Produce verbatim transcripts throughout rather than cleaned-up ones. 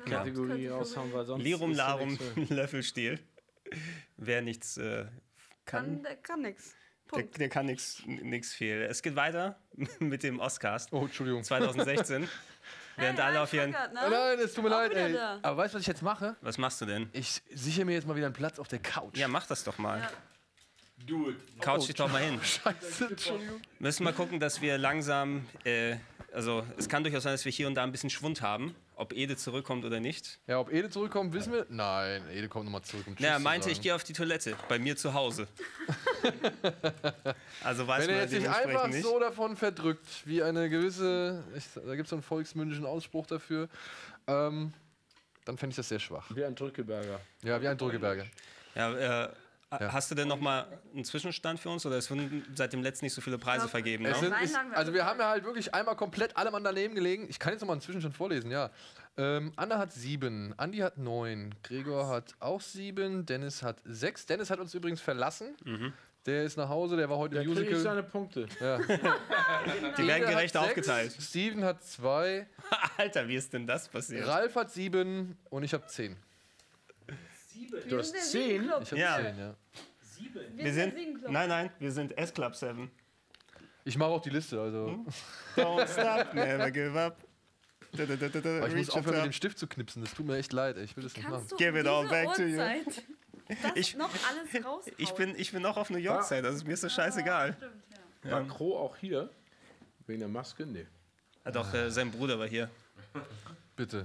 Kategorie raushauen, weil sonst. Lirum Larum Löffelstiel. Wer nichts äh, kann, kann, der kann nichts. Der, der kann nichts fehlen. Es geht weiter mit dem Oscars. Oh, Entschuldigung. zwanzig sechzehn. Während hey, alle auf ihren. Ne? Oh nein, es tut mir Auch leid, ey. Da. Aber weißt du, was ich jetzt mache? Was machst du denn? Ich sichere mir jetzt mal wieder einen Platz auf der Couch. Ja, mach das doch mal. Ja. Do it. Couch dich doch mal hin. Scheiße, Entschuldigung. Müssen mal gucken, dass wir langsam. Äh, also, es kann durchaus sein, dass wir hier und da ein bisschen Schwund haben. Ob Ede zurückkommt oder nicht. Ja, ob Ede zurückkommt, wissen wir. Nein, Ede kommt nochmal zurück. Um Na, er meinte, ich gehe auf die Toilette. Bei mir zu Hause. Also weiß Wenn er man jetzt nicht dementsprechend einfach nicht. so davon verdrückt, wie eine gewisse. Ich, da gibt es so einen volksmündischen Ausspruch dafür. Ähm, dann fände ich das sehr schwach. Wie ein Drückeberger. Ja, wie ein Drückeberger. Ja, äh, Ja. Hast du denn noch mal einen Zwischenstand für uns? Oder es wurden seit dem letzten nicht so viele Preise Ja. vergeben? Es Ne? sind, Nein, ist, sagen wir also wir alle. haben ja halt wirklich einmal komplett alle Mann daneben gelegen. Ich kann jetzt noch mal einen Zwischenstand vorlesen, ja. Ähm, Anna hat sieben, Andi hat neun, Gregor hat auch sieben, Dennis hat sechs. Dennis hat uns übrigens verlassen. Mhm. Der ist nach Hause, der war heute Da im kriege ich Musical. seine Punkte. Ja. Die werden Ede gerecht hat sechs, aufgeteilt. Steven hat zwei, Alter, wie ist denn das passiert? Ralf hat sieben und ich habe zehn. Du hast zehn. Ich habe Ja. zehn, ja. Wir sind, nein, nein, wir sind S-Club sieben. Ich mache auch die Liste, also. Don't stop, never give up. Da, da, da, da, da, Aber ich muss reach aufhören, mit up. dem Stift zu knipsen. Das tut mir echt leid, ey. Ich will das nicht machen. Kannst du Give um it all diese back to you. Uhrzeit das Ich- noch alles raushauen? Ich bin, ich bin noch auf New York Zeit, also mir ist das scheißegal. Stimmt, ja. War Crow auch hier? Wegen der Maske? Nee. Ah, doch, äh, sein Bruder war hier. Bitte.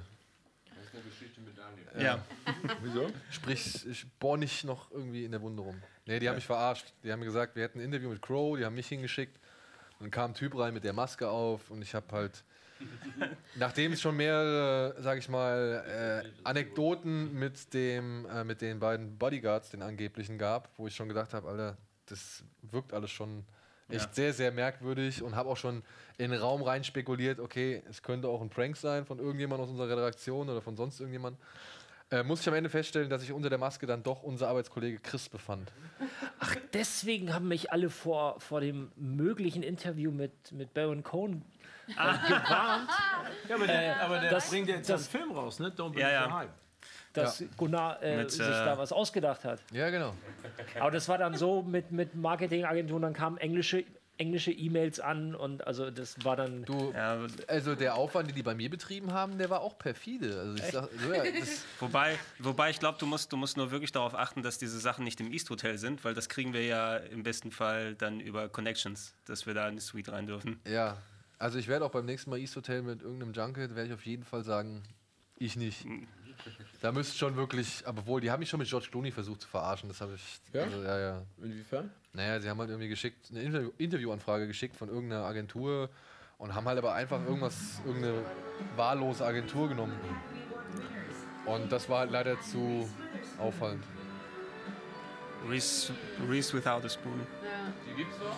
Ja. Wieso? Sprich, ich bohr nicht noch irgendwie in der Wunde rum. Nee, die haben mich verarscht. Die haben mir gesagt, wir hätten ein Interview mit Crow, die haben mich hingeschickt. Dann kam ein Typ rein mit der Maske auf und ich habe halt, nachdem es schon mehrere, sag ich mal, äh, Anekdoten mit, dem, äh, mit den beiden Bodyguards, den angeblichen, gab, wo ich schon gedacht habe, Alter, das wirkt alles schon echt Ja. sehr, sehr merkwürdig und habe auch schon in den Raum rein spekuliert, okay, es könnte auch ein Prank sein von irgendjemand aus unserer Redaktion oder von sonst irgendjemand. Äh, muss ich am Ende feststellen, dass sich unter der Maske dann doch unser Arbeitskollege Chris befand. Ach, deswegen haben mich alle vor, vor dem möglichen Interview mit, mit Baron Cohen äh, gewarnt, Ja, aber der, aber der das- bringt jetzt das- einen Film raus, ne? Don't be Ja, ja. the hype. dass Gunnar äh, Mit, sich äh, da was ausgedacht hat. Ja, genau. Aber das war dann so mit, mit Marketingagenturen, dann kamen englische englische E-Mails an und also das war dann... Du, Ja, also der Aufwand, den die bei mir betrieben haben, der war auch perfide. Also ich sag, so, ja, das, wobei, wobei ich glaube, du musst, du musst nur wirklich darauf achten, dass diese Sachen nicht im East Hotel sind, weil das kriegen wir ja im besten Fall dann über Connections, dass wir da in die Suite rein dürfen. ja, also ich werde auch beim nächsten Mal East Hotel mit irgendeinem Junket, werde ich auf jeden Fall sagen, ich nicht. Da müsste schon wirklich, aber wohl, die haben mich schon mit George Clooney versucht zu verarschen, das habe ich, Ja? also, ja, ja. Inwiefern? Naja, sie haben halt irgendwie geschickt, eine Interview Interviewanfrage geschickt von irgendeiner Agentur und haben halt aber einfach irgendwas, irgendeine wahllose Agentur genommen. Und das war halt leider zu auffallend. Reese, Reese without a spoon. Ja. Die gibt's doch?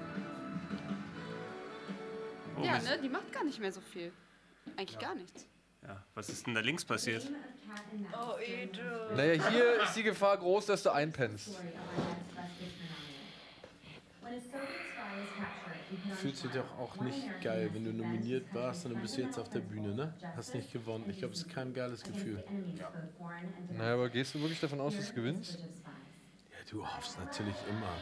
Oh, Ja, was- ne, die macht gar nicht mehr so viel. Eigentlich gar nichts. ja, was ist denn da links passiert? Oh, Ede. Naja, hier ist die Gefahr groß, dass du einpennst. Fühlt sich doch auch nicht geil, wenn du nominiert warst und dann bist du jetzt auf der Bühne, ne? Hast nicht gewonnen. Ich glaube, es ist kein geiles Gefühl. Naja, aber gehst du wirklich davon aus, dass du gewinnst? Ja, du hoffst natürlich immer.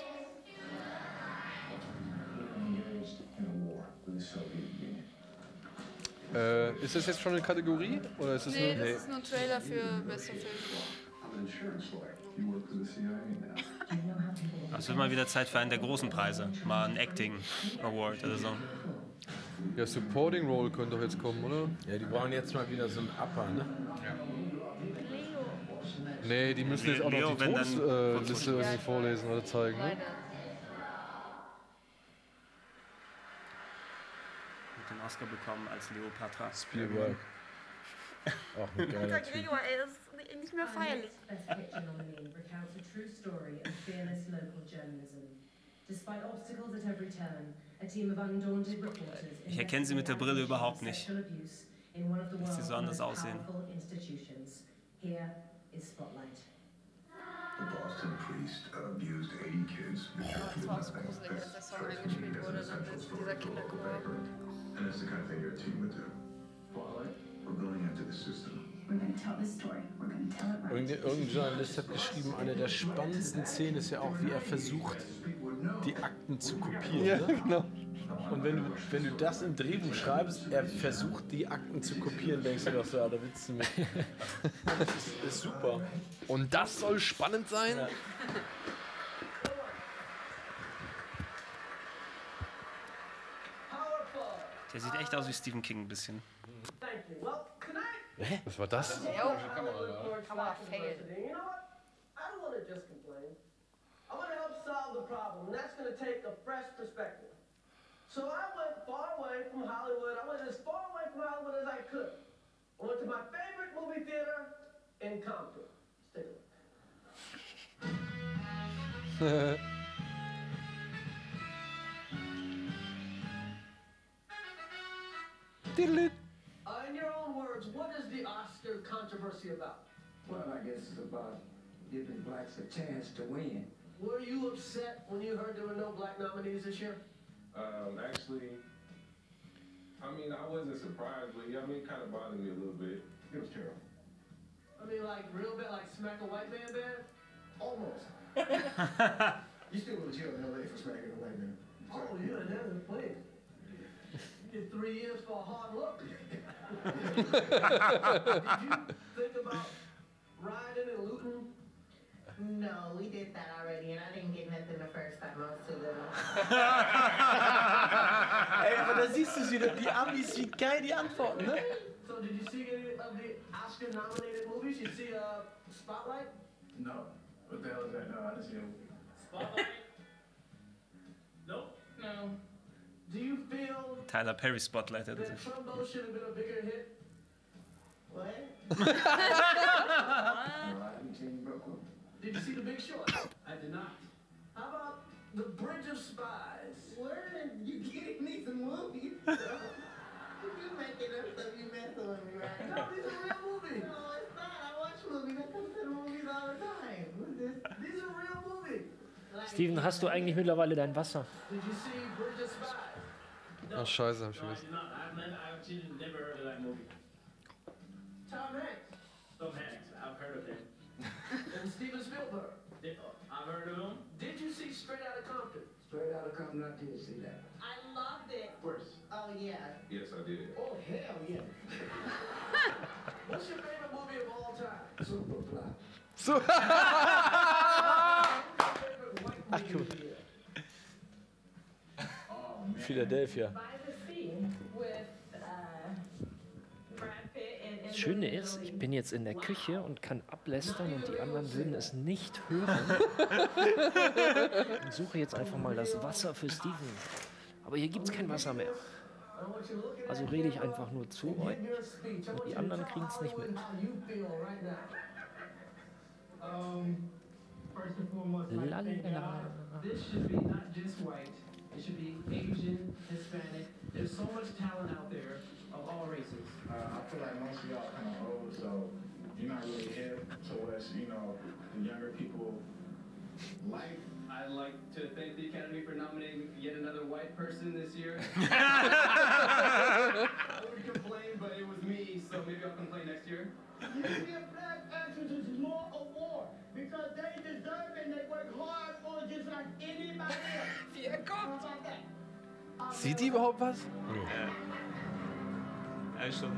Äh, ist das jetzt schon eine Kategorie? Oder ist es Nee, nur. das ist nur ein Trailer für bester Film. Es wird mal wieder Zeit für einen der großen Preise. Mal ein Acting Award oder so. Ja, Supporting Role könnte doch jetzt kommen, oder? Ja, die brauchen jetzt mal wieder so einen Upper, ne? Nee, die müssen jetzt auch Leo, noch die wenn dann- Tonsliste äh, Liste irgendwie vorlesen oder zeigen. Ne? Leider. Mit den Oscar bekommen als Leopatra. Spielberg. Auch ein geiler Der Typ. Gregor, ey, das ist nicht mehr feierlich. Best Picture nominee recounts a true story of fearless local journalism. Despite obstacles at every turn, a team of undaunted reporters Ich erkenne sie mit der Brille überhaupt nicht. Abuse in one of the Dass sie world's so anders most aussehen. powerful institutions. Here is Spotlight. The Boston priest abused eighty kids. Das war auch so gruselig, als der Song eingespielt wurde, dann ist dieser Kinderchor. And it's the kind of thing your team would do. We're going after the system. We're gonna tell this story. We're gonna tell it right. Irgendein, irgendein Journalist hat geschrieben, eine der spannendsten Szenen ist ja auch, wie er versucht, die Akten zu kopieren. Ja, Ne? genau. Und wenn du, wenn du das im Drehbuch schreibst, er versucht, die Akten zu kopieren, denkst du doch so, ja, da willst du mit. Das ist, ist super. Und das soll spannend sein? Ja. Der sieht echt aus wie Stephen King ein bisschen. Was war das? Come on, say it. You know what? I don't want to just complain. I want to help solve the problem, and that's going to take a fresh perspective. So I went far away from Hollywood. I went as far away from Hollywood as I could. I went to my favorite movie theater in Compton. Stick with it. Uh, in your own words, what is the Oscar controversy about? Well, I guess it's about giving blacks a chance to win. Were you upset when you heard there were no black nominees this year? Um, actually, I mean, I wasn't surprised, but yeah, I mean, it kind of bothered me a little bit. It was terrible. I mean, like, real bad, like smack a white man bad? Almost. You still go to jail in L A for smacking a white man. Oh, yeah, that is plenty. You get three years for a hard look. Did you think about riding and looting? No, we did that already, and I didn't get nothing the first time. I was too little. Ey, aber da siehst du wieder, die Amis, wie geil die antworten, ne? So did you see any of the Oscar-nominated movies? You see uh, Spotlight? No. What the hell is that? No, I didn't see him. Spotlight? Nope. No. Do you feel Tyler Perry spotlighted that sich. Trumbo should have been a bigger hit? What? No, I didn't see him, bro. Did you see The Big Short? I did not. How about The Bridge of Spies? Where are you getting me some movies? You making up stuff, you messing with me, right? No, these are real movies. No, it's not. I watch movies. I come to the movies all the time. What's this? These are real movies. Steven, hast du eigentlich mittlerweile dein Wasser? Did you see Bridge of Spies? Ach, scheiße, hab ich vergessen. Tom Hanks. Tom Hanks, I've heard of him. And Steven Spielberg. I've heard of him. Did you see Straight Outta Compton? Straight out of Compton, I did see that. I loved it. First. Oh, yeah. Yes, I did. Oh, hell yeah. What's your favorite movie of all time? Superfly. So. Favorite white Ach, movie cool. of the year? Oh, man. Philadelphia. By the scene with uh, Brad Pitt and Das Schöne ist, ich bin jetzt in der Küche und kann ablästern und die anderen würden es nicht hören. Und suche jetzt einfach mal das Wasser für Steven. Aber hier gibt es kein Wasser mehr. Also rede ich einfach nur zu euch und die anderen kriegen es nicht mit. Um, first and foremost, like, La, thank la, la. God, this should be not just white. It should be Asian, Hispanic. There's so much talent out there of all races. Uh, I feel like most of y'all kind of old, so you're not really hip to what's, you know, the younger people like. I'd like to thank the Academy for nominating yet another white person this year. I would complain, but it was me, so maybe I'll complain next year. You give black actors more award because they deserve it and they work hard for it just like anybody else. Yeah, How about that? Sieht die überhaupt was? Ja. Ja, schon.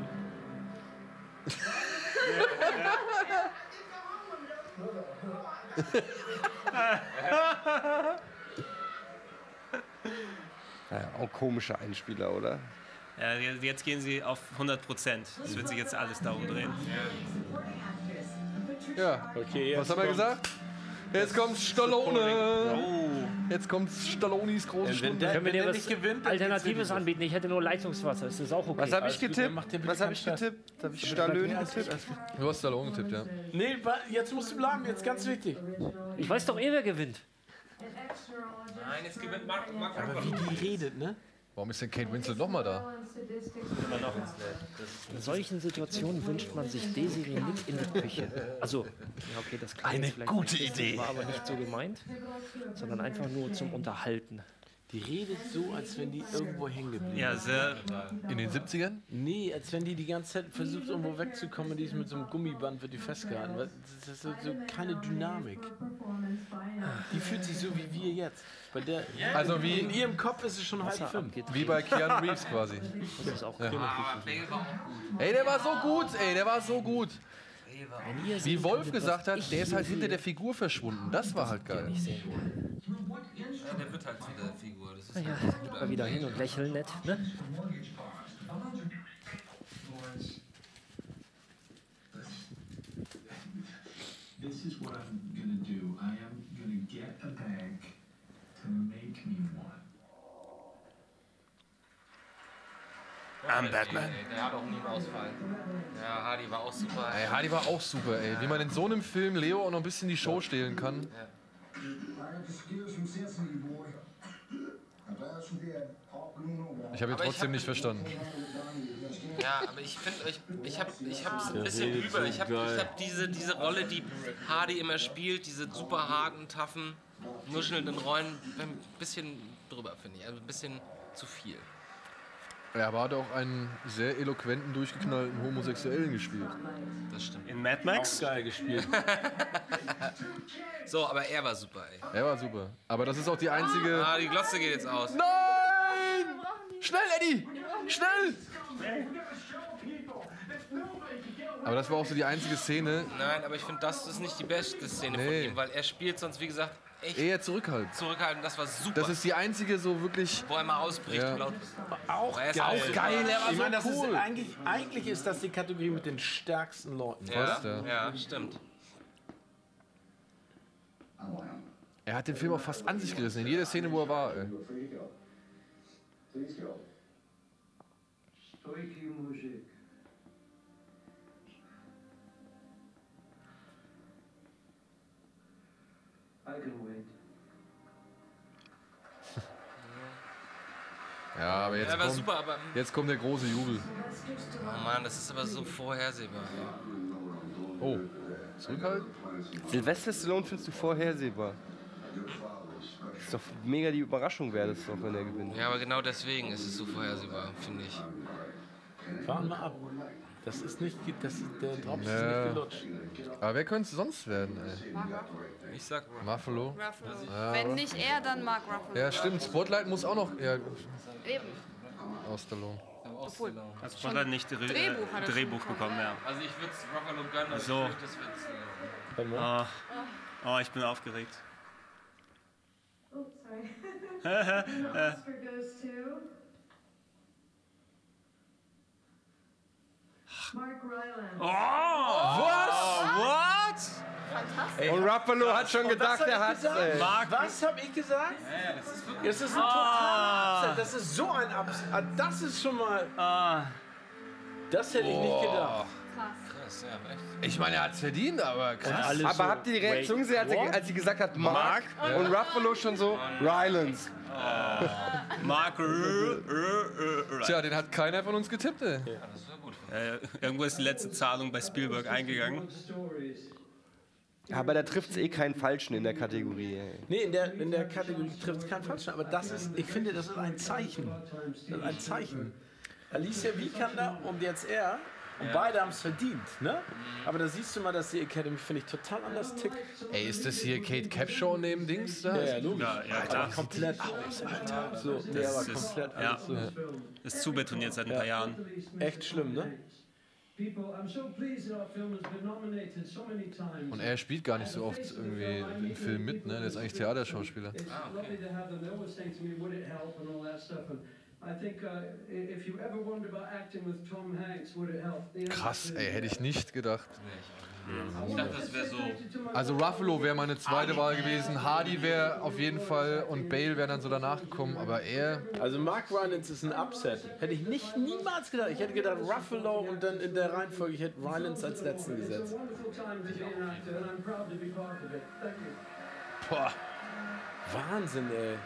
Ja, auch komische Einspieler, oder? Ja, jetzt gehen sie auf hundert Prozent. Es wird sich jetzt alles darum drehen. Ja. Okay, Was jetzt haben wir kommt- gesagt? Jetzt kommt Stallone. Oh. Jetzt kommt Stallones große Wenn Stunde. der- Können wir dir der was nicht gewinnt, dann Alternatives geht's ja anbieten? Ich hätte nur Leitungswasser. Ist das auch okay? Was habe ich Alles gut, getippt? dann macht den bitte Was habe keinen ich Stress. getippt? Habe ich Stallone Ja, alles gut, getippt? alles gut. Du hast Stallone getippt, ja. Nee, wa- jetzt musst du bleiben, jetzt ganz wichtig. Ich weiß doch eh, wer gewinnt. Nein, jetzt gewinnt Mark, Mark Aber wie die redet, ne? Warum ist denn Kate Winslet nochmal da? Immer noch ins Net. In solchen Situationen wünscht man sich Desiree mit in die Küche. Also, ja okay, das klingt Eine jetzt vielleicht gute nicht, Idee. war aber nicht so gemeint, sondern einfach nur zum Unterhalten. Die redet so, als wenn die irgendwo hängen geblieben Ja, sehr. In den siebzigern? Nee, als wenn die die ganze Zeit versucht, irgendwo wegzukommen und die ist mit so einem Gummiband, wird die festgehalten. Weil Das ist so, so keine Dynamik. Die fühlt sich so wie wir jetzt. Bei der, Also wie- in ihrem Kopf ist es schon halb fünf. Wie bei Keanu Reeves quasi. Das ist auch Ja. genau. Aber Bale war auch gut. Ey, der war so gut, ey, der war so gut. Bale war auch Wenn ihr Wie seht, Wolf was gesagt hat, ich der ist hier halt hinter sehe, der Figur verschwunden. Das war halt geil. Ja, der wird halt zu der Figur. Das ist Ja, halt nicht gut mal wieder hin und lächeln nett, ne? This is what I'm gonna do. I am gonna get a bank to make me one. I'm Batman. Der hat auch nie einen Ausfall. Ja, Hardy war auch super. Ey, Hardy war auch super, ey. Wie man in so einem Film Leo auch noch ein bisschen die Show stehlen kann. Ja. Ich habe ihn Aber ich trotzdem hab- nicht verstanden. Ja, aber ich finde euch, ich habe ich hab's ein Der bisschen redet über. so Ich habe geil. ich hab diese, diese Rolle, die Hardy immer spielt, diese super harten, taffen, nuschelnden Rollen, ein bisschen drüber, finde ich. Also ein bisschen zu viel. Er hat auch einen sehr eloquenten, durchgeknallten Homosexuellen gespielt. Das stimmt. In Mad Max? Geil gespielt. So, aber er war super, ey. Er war super. Aber das ist auch die einzige... Ah, die Glotze geht jetzt aus. Nein! Schnell, Eddie! Schnell! Aber das war auch so die einzige Szene, Nein, aber ich finde, das ist nicht die beste Szene Nee. von ihm, weil er spielt sonst, wie gesagt, echt eher zurückhaltend. zurückhaltend. Das war super. Das ist die einzige so wirklich... wo er mal ausbricht Ja. und laut. Auch Er ist geil. auch geil, er war Ich so meine, das cool. ist eigentlich, eigentlich ist das die Kategorie mit den stärksten Leuten. Ja, Fast, ja. ja, stimmt. Er hat den Film auch fast an sich gerissen, in jeder Szene, wo er war. Ey. Ja, aber jetzt Er war kommt, super, aber jetzt kommt der große Jubel. oh Mann, das ist aber so vorhersehbar. Oh, zurückhalten? Sylvester Stallone findest du vorhersehbar. Das ist doch mega die Überraschung, wäre das doch, wenn er gewinnt. Ja, aber genau deswegen ist es so vorhersehbar, finde ich. Fahren wir ab. Das ist nicht, das ist, der Drops Ja. ist nicht gelutscht. Aber wer könnte es sonst werden, ey? Mark Ruffalo. Ich sag, Ruffalo? Ruffalo. Ja, Wenn oder? nicht er, dann Mark Ruffalo. Ja, stimmt. Spotlight muss auch noch ja, Eben. aus Stallone. Obwohl, Also man hat nicht Dreh- Drehbuch hat er schon Drehbuch bekommen. bekommen, ja. also ich würde es Ruffalo gönnen, aber So. ich fürchte, das wird's. Äh, Oh, oh, ich bin aufgeregt. Oh, sorry. Oscar goes to Mark Rylance. Oh! Was? fantastisch. Und Ruffalo hat schon gedacht, hab er ich hat's, gesagt? ey. Mark, was habe ich gesagt? Ja, das ist wirklich. Es ist ein totaler Upset. Das ist so ein Upset. Das ist schon mal. Ah. Das hätte ich nicht gedacht. Krass, ja, echt. Ich meine, er hat es verdient, aber krass. Alles Aber so, habt ihr die Reaktion wait, gesehen, als, er, what? als sie gesagt hat, Mark? Und Ruffalo schon so, Rylance. Mark. Tja, den hat keiner von uns getippt, ey. Ja, das war gut. Äh, irgendwo ist die letzte Zahlung bei Spielberg eingegangen. Aber da trifft es eh keinen Falschen in der Kategorie, ey. Nee, in der, in der Kategorie trifft es keinen Falschen. Aber das ist, ich finde, das ist ein Zeichen. Das ist ein Zeichen. Alicia Vikander und jetzt er. Und beide haben es verdient, ne? Aber da siehst du mal, dass die Academy, finde ich, total anders tickt. Ey, ist das hier Kate Capshaw neben Dings da? Ja, ja, logisch. Ja, ja, Alter, klar. komplett aus, Alter. So, nee, Das aber ist- komplett ja. alles so. Ist zubetoniert seit ein paar Jahren. Echt schlimm, ne? Und er spielt gar nicht so oft irgendwie im Film mit, ne? Der ist eigentlich Theaterschauspieler. Krass, ey, hätte ich nicht gedacht. Ich dachte, das wäre so. Also Ruffalo wäre meine zweite Wahl gewesen, Hardy wäre auf jeden Fall und Bale wäre dann so danach gekommen, aber er... Also Mark Rylance ist ein Upset. Hätte ich nicht niemals gedacht. Ich hätte gedacht Ruffalo und dann in der Reihenfolge, ich hätte Rylance als letzten gesetzt. Boah. Wahnsinn, ey.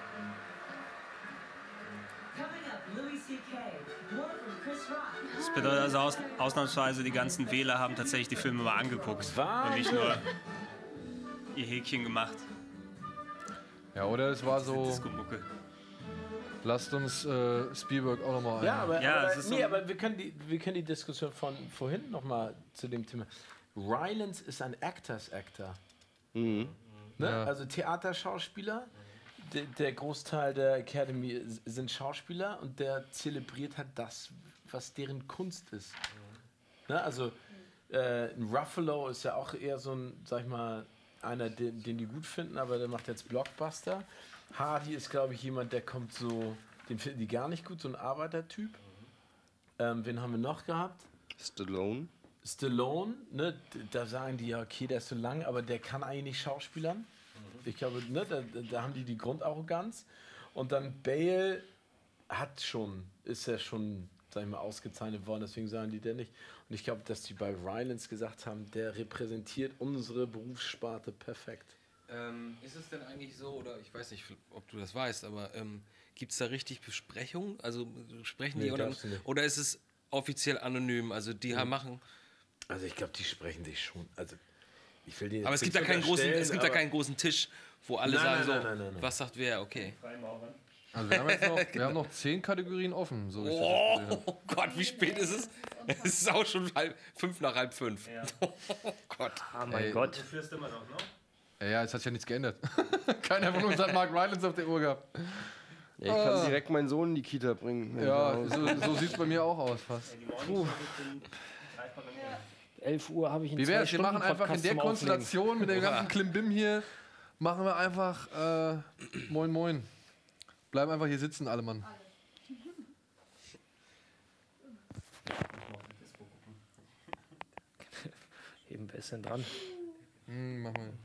Das bedeutet also aus, ausnahmsweise, die ganzen Wähler haben tatsächlich die Filme mal angeguckt. Und nicht nur ihr Häkchen gemacht. Ja, oder es war so... Disco-Mucke. Lasst uns äh, Spielberg auch nochmal ein. Ja, aber, Ja, aber, es ist nee, so- aber wir, können die, wir können die Diskussion von vorhin nochmal zu dem Thema. Rylance ist ein Actors-Actor. Mhm. Ne? Ja. Also Theaterschauspieler. Der, der Großteil der Academy s- sind Schauspieler und der zelebriert halt das, was deren Kunst ist. Ne? Also äh, ein Ruffalo ist ja auch eher so ein, sag ich mal, einer, den, den die gut finden, aber der macht jetzt Blockbuster. Hardy ist, glaube ich, jemand, der kommt so, den finden die gar nicht gut, so ein Arbeitertyp. Ähm, wen haben wir noch gehabt? Stallone. Stallone, ne, d- da sagen die ja, okay, der ist so lang, aber der kann eigentlich nicht schauspielern. Ich glaube, ne, da, da haben die die Grundarroganz. Und dann Bale hat schon, ist ja schon, sag ich mal, ausgezeichnet worden, deswegen sagen die der nicht. Und ich glaube, dass die bei Rylance gesagt haben, der repräsentiert unsere Berufssparte perfekt. Ähm, ist es denn eigentlich so, oder ich weiß nicht, ob du das weißt, aber ähm, gibt es da richtig Besprechungen? Also sprechen die Nee, oder, glaubst du nicht. oder ist es offiziell anonym? Also die Mhm. haben machen. Also ich glaube, die sprechen sich schon. Also ich will denen Aber es jetzt gibt da nichts keinen großen, unterstellen, es gibt da aber- keinen großen Tisch, wo alle Nein, sagen nein, so, nein, nein, nein, nein. was sagt wer? Okay. Also wir haben jetzt noch, wir haben noch zehn Kategorien offen. So wie ich das Oh, gesehen hab. Gott, wie spät ist es? Es ist auch schon halb, fünf nach halb fünf. Oh Gott. Ah, mein Ey. Gott. Du führst immer noch, ne? Ja, ja, es hat sich ja nichts geändert. Keiner von uns hat Mark Rylance auf der Uhr gehabt. Ja, ich kann Ah. direkt meinen Sohn in die Kita bringen. wenn Ja, ich so, so sieht es bei mir auch aus fast. Puh. elf Uhr habe ich in Wie zwei wär's? Wir Stunden machen einfach in Podcast der zum Aufnehmen. Konstellation mit dem Oha. ganzen Klimbim hier, machen wir einfach äh, Moin Moin. Bleiben einfach hier sitzen, alle Mann. Eben, wer ist denn dran? Hm, mach mal.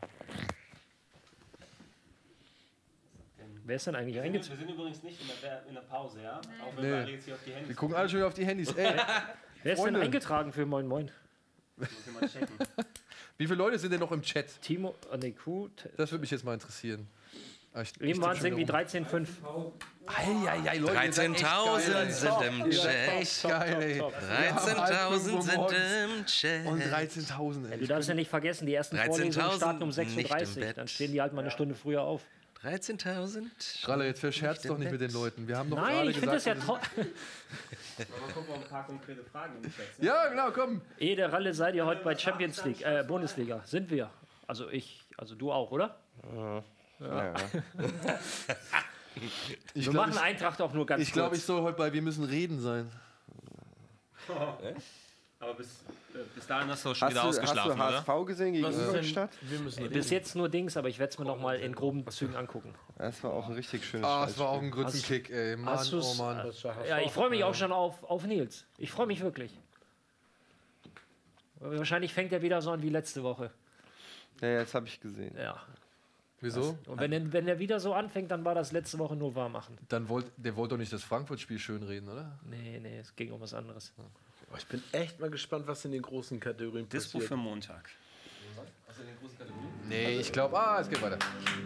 Wer ist denn eigentlich Wir sind, eingezogen? wir sind übrigens nicht in der, in der Pause, ja? Auch wenn Nee. wir alle jetzt hier auf die Handys Wir gucken alle schon wieder auf die Handys. Ey, Wer ist Freunde. denn eingetragen für Moin Moin? Muss ich mal checken. wie viele Leute sind denn noch im Chat? Timo, oh nee, Q. Das würde mich jetzt mal interessieren. Ah, ich- ich Eben tipp waren es schon irgendwie wieder dreizehn Komma fünf. rum. Ei, Leute, ihr seid echt dreizehntausend geil, ey. sind im Ihr seid Chat. echt geil, ey. dreizehntausend sind morgens. im Chat. Und dreizehntausend, ey. Du darfst ja nicht vergessen, die ersten Vorlesungen dreizehntausend starten um sechs Uhr nicht im dreißig. Bett. Dann stehen die halt mal eine Stunde früher auf. dreizehntausend. Ralle, jetzt verscherzt doch nicht mit den Leuten. Wir haben doch Nein, gerade ich finde das gesagt... ja toll. Aber gucken wir ein paar konkrete Fragen im Chat. Ja, genau, komm. Ede Ralle seid ihr heute bei Champions League, äh, Bundesliga. Sind wir. Also ich, also du auch, oder? Ja. Ja. Ich Wir glaub, machen ich- Eintracht auch nur ganz Ich glaube, kurz. ich soll heute bei Wir müssen reden sein. Aber bis, äh, bis dahin hast du schon Hast wieder du, hast ausgeschlafen, du oder? H S V gesehen gegen Was ist denn? Ingolstadt? Wir müssen Bis jetzt nur Dings, aber ich werde es mir noch mal in groben Zügen angucken. Das war auch ein richtig schönes Ah, es war auch Scheißspiel. ein Grützenkick, ey. Mann, hast oh du's- Mann. Ja, ich freue mich auch schon auf, auf Nils. Ich freue mich wirklich. Wahrscheinlich fängt er wieder so an wie letzte Woche. Ja, ja, das habe ich gesehen. Ja. Wieso? Und wenn, er- wenn er wieder so anfängt, dann war das letzte Woche nur warm machen. Dann wollt, der wollte doch nicht das Frankfurt-Spiel schönreden, oder? Nee, nee, es ging um was anderes. Oh, ich bin echt mal gespannt, was in den großen Kategorien Dispo passiert. für Montag. Nee, ich glaube, ah, es geht weiter.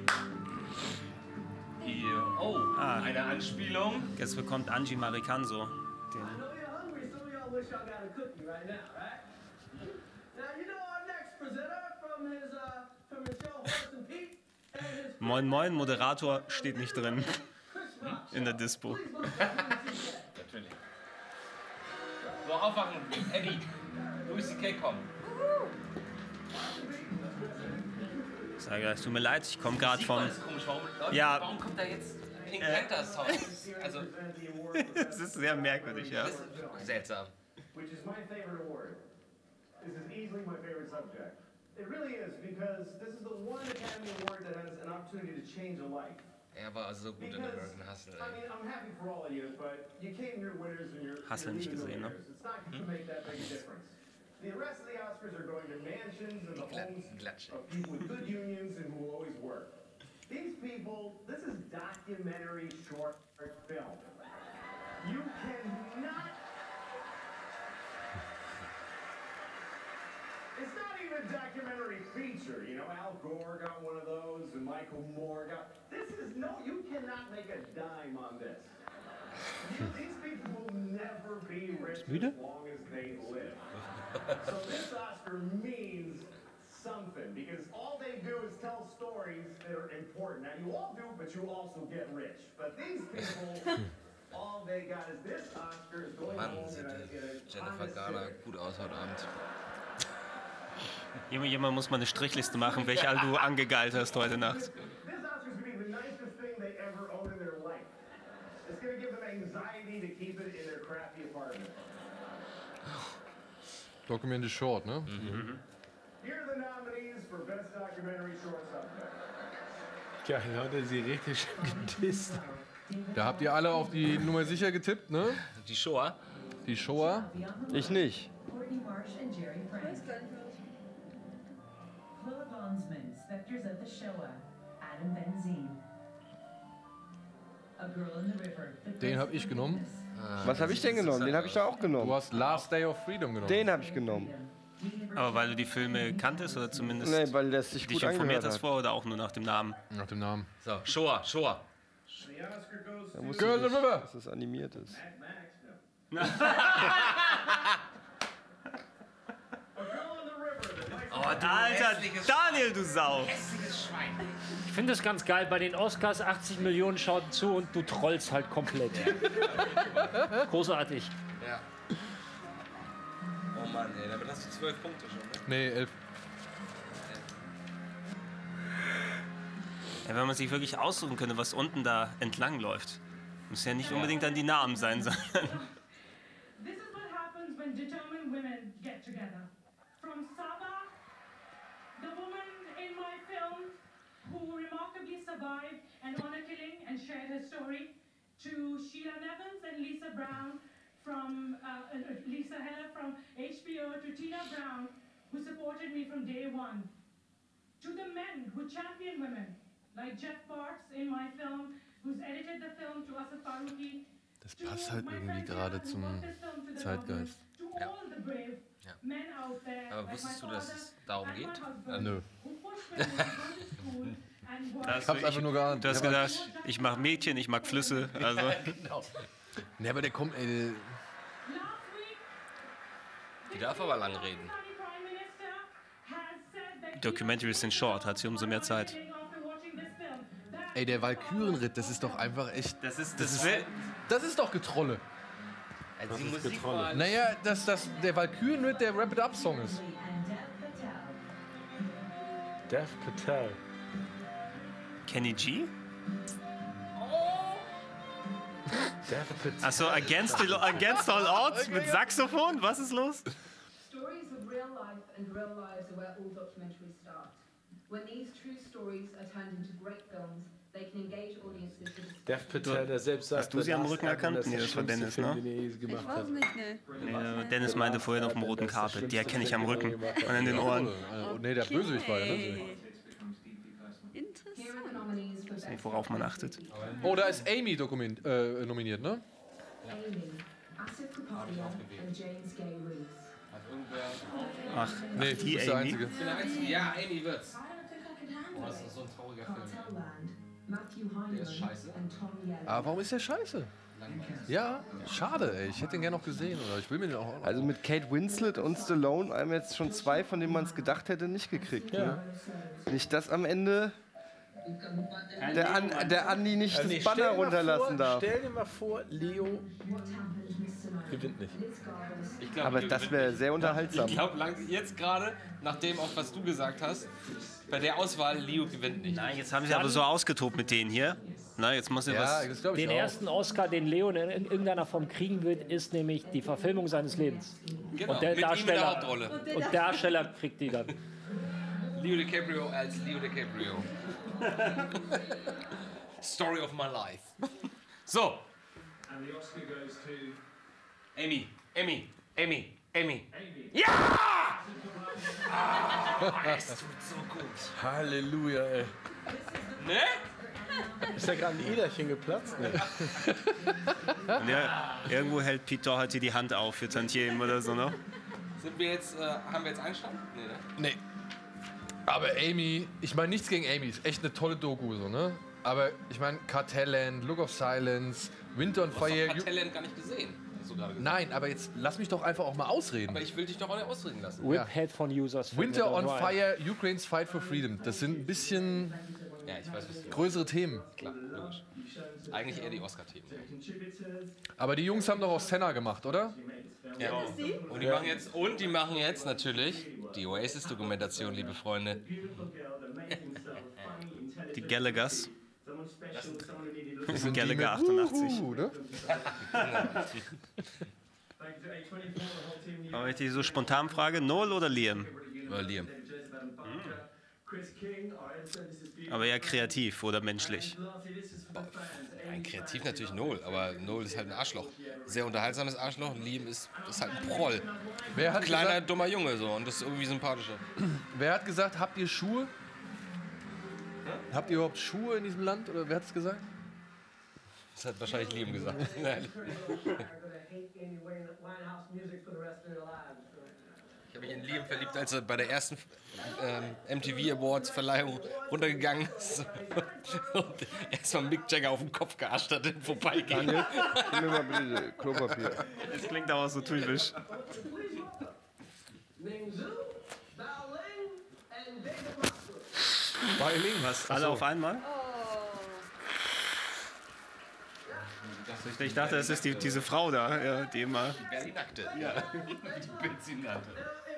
Hier. Oh, ah, eine Anspielung. Jetzt bekommt Angie Maricanso den. I know you're hungry. Some of y'all wish y'all got a cookie right now, right? Now you know our next presenter from his uh from his show Horse and Pete and his Moin Moin, Moderator steht nicht drin in der Dispo. Natürlich. So, aufwachen, Eddie. Louis C K kommen. Ich sage, es tut mir leid, ich komme gerade Sieht vom. man, ist komisch. Warum, Leute, Ja. warum kommt da jetzt Pink Äh. Panthers Song? Also, Es ist sehr merkwürdig, ja. das ist seltsam. Which is my favorite award. This is easily my favorite subject. It really is, because this is the one Academy Award that has an opportunity to change a life. Er war so gut in American Hustle. I mean, I'm happy for all of you, but you came here winners and you're, Hast du you're nicht leaving gesehen, ne? winners. It's not going to make that big a difference. The rest of the Oscars are going to mansions and the homes Glatsche. of people with good unions and who will always work. These people, this is documentary short film. You cannot. It's not even a documentary feature, you know. Al Gore got one of those, and Michael Moore got. This is no. You cannot make a dime on this. You, these people will never be rich as long as they live. So this Oscar means something because all they do is tell stories that are important. Now you all do, but you also get rich. But these people, all they got is this Oscar is going Mann, home sieht in a, die in a Jennifer Honda Garner Civic. gut aus heute Abend. Jemand, jemand muss mal eine Strichliste machen, welche all du angegeilt hast heute Nacht. This Oscar's gonna be the nicest thing they ever own in their life. It's gonna give them anxiety to keep it in their crappy apartment. Documentary Short, ne? Mhm. Here are the nominees for Best Documentary Short Subject. Geil, Leute, sie richtig gedisst. Da habt ihr alle auf die Nummer sicher getippt, ne? Die Shoah? Die Shoah? Ich nicht. Courtney Marsh and Jerry Frank. Chloe Bondsman, Spectres of the Shoah. Adam Benzine. A Girl in the River. Den hab ich genommen. Was habe ich denn genommen? Den habe ich da auch genommen. Du hast Last Day of Freedom genommen. Den habe ich genommen. Aber weil du die Filme kanntest oder zumindest Nee, weil das sich dich gut informiert angehört hast hat. vor oder auch nur nach dem Namen? Nach dem Namen. So, Shoah, Shoah. The Oscar goes Da to wusste Girl ich in the nicht, River. dass das animiert ist. Mad Max. No. A Girl in the River. The life Oh, Alter, Daniel, du Sau! Ich finde es ganz geil, bei den Oscars achtzig Millionen schauten zu und du trollst halt komplett. Großartig. Ja. Oh Mann, ey, damit hast du zwölf Punkte schon, ne? Nee, elf. Ja, wenn man sich wirklich aussuchen könnte, was unten da entlang läuft, muss ja nicht unbedingt dann die Namen sein, sondern This is what happens when determined women get together. From Saba, the woman in my film who remarkably survived an honor killing and shared her story, to Sheila Nevins and Lisa Brown from uh, uh, Lisa Heller from H B O, to Tina Brown, who supported me from day one, to the men who champion women, like Jeff Parks in my film, who's edited the film, to Asif Faruqi. Das passt halt irgendwie gerade zum Zeitgeist. Ja. Aber wusstest du, dass es darum geht? Äh, nö. Da Ich hab's einfach nur geahnt. Du hast Ich hab halt- gedacht, ich mag Mädchen, ich mag Flüsse. Also. Genau. Ne, aber der kommt, ey. Die darf aber lang reden. Documentaries sind short, hat sie umso mehr Zeit. Ey, der Walkürenritt, das ist doch einfach echt. Das ist, das das ist, will- das ist doch Getrolle. Also die Musik war Naja, dass das der Walkürenritt der Wrap It Up Song ist. Dev Patel. Kenny G? Dev Patel. Achso, Against, the, Against All Odds mit Saxophon? Was ist los? Stories of real life and real lives are where all documentaries start. When these true stories are turned into great films, they can engage audiences with a Dev Patel, der selbst sagt, Hast du sie am The Last Rücken Airbender erkannt? ist Nee, der das war schlimmste Dennis, Film, ne? den er je Ich gemacht weiß hat. nicht, ne. Ja, Dennis meinte vorhin auf dem roten Carpet. Die erkenne ich am Rücken und in den Ohren. Oh, nee, der Bösewicht war der, ne? Here are the nominees for Ich weiß Best nicht, worauf man achtet. Oh, da ist Amy dokument, äh, nominiert, ne? Amy, Asif Kapadia and James Gay Reese. Ach, Nee, ach, du die bist der Amy. Einzige. Ja, Amy wird's. Oh, das ist so ein trauriger Film. Cartelland, Matthew Heinemann Der ist scheiße. and Tom Yellow. Aber warum ist der scheiße? Ja, schade, ey. Ich hätte den gerne noch gesehen. Oder ich will mir den auch. Also mit Kate Winslet und Stallone haben wir jetzt schon zwei, von denen man es gedacht hätte, nicht gekriegt. Ne? Nicht, dass am Ende der, An der Andi nicht Also nee, das Banner stell dir mal runterlassen vor, darf. Stell dir mal vor, Leo gewinnt nicht. Ich glaub, Aber Leo das gewinnt wäre nicht. sehr unterhaltsam. Ich glaube, jetzt gerade, nach dem, auch was du gesagt hast, bei der Auswahl, Leo gewinnt nicht. Nein, jetzt haben sie aber so ausgetobt mit denen hier. Na, jetzt muss ja Ja, was. das glaube ich Den auch. ersten Oscar, den Leo in irgendeiner Form kriegen wird, ist nämlich die Verfilmung seines Lebens. Genau, Und der mit ihm in der Darsteller, Hauptrolle. und der Darsteller kriegt die dann. Leo DiCaprio als Leo DiCaprio. Story of my life. So, And the Oscar goes to Amy, Amy, Amy, Amy. Amy. Ja! Ah, es tut so gut. Halleluja, ey. Ne? Ist da gerade ein Äderchen geplatzt? Nee. Ja, irgendwo hält Pete Doherty die Hand auf für Tantiemen oder so, ne? Sind wir jetzt, äh, haben wir jetzt Einstand? Nee, ne? Nee. Aber Amy, ich meine nichts gegen Amy, ist echt eine tolle Doku, so, ne? Aber ich meine, Cartelland, Look of Silence, Winter on Du hast Fire. doch Talent gar nicht gesehen. hast du gerade gesagt. Nein, aber jetzt lass mich doch einfach auch mal ausreden. Aber ich will dich doch auch nicht ausreden lassen. Whip Headphone-Users. fällt mir Winter da on nur ein. Fire, Ukraine's Fight for Freedom. Das sind ein bisschen Ja, ich weiß, was du größere Themen. Klar, logisch. Eigentlich eher die Oscar-Themen. Aber die Jungs haben doch auch Senna gemacht, oder? Ja. Und die machen jetzt, und die machen jetzt natürlich die Oasis-Dokumentation, liebe Freunde. Die Gallaghers. Das sind die Gallagher mit achtundachtzig. Uhu, ne? Aber ich die so spontan frage, Noel oder Liam? Oder Liam. Aber eher kreativ oder menschlich. Ein kreativ natürlich Noel, aber Noel ist halt ein Arschloch. Sehr unterhaltsames Arschloch. Liam ist, ist halt ein Proll. Wer hat ein kleiner, gesagt- dummer Junge so und das ist irgendwie sympathischer. Wer hat gesagt, habt ihr Schuhe? Habt ihr überhaupt Schuhe in diesem Land? Oder wer hat es gesagt? Das hat wahrscheinlich Liam gesagt. Nein. Ich habe mich in Liam verliebt, als er bei der ersten ähm, M T V Awards Verleihung runtergegangen ist und erstmal Mick Jagger auf den Kopf geascht hat im Vorbeigehen. Daniel, gib mir mal bitte Klopapier. Das klingt aber so typisch. Was? Alle auf einmal? Ich dachte, das ist die, diese Frau da, ja, die immer. Berlinakte. Ja. Die Benzinante.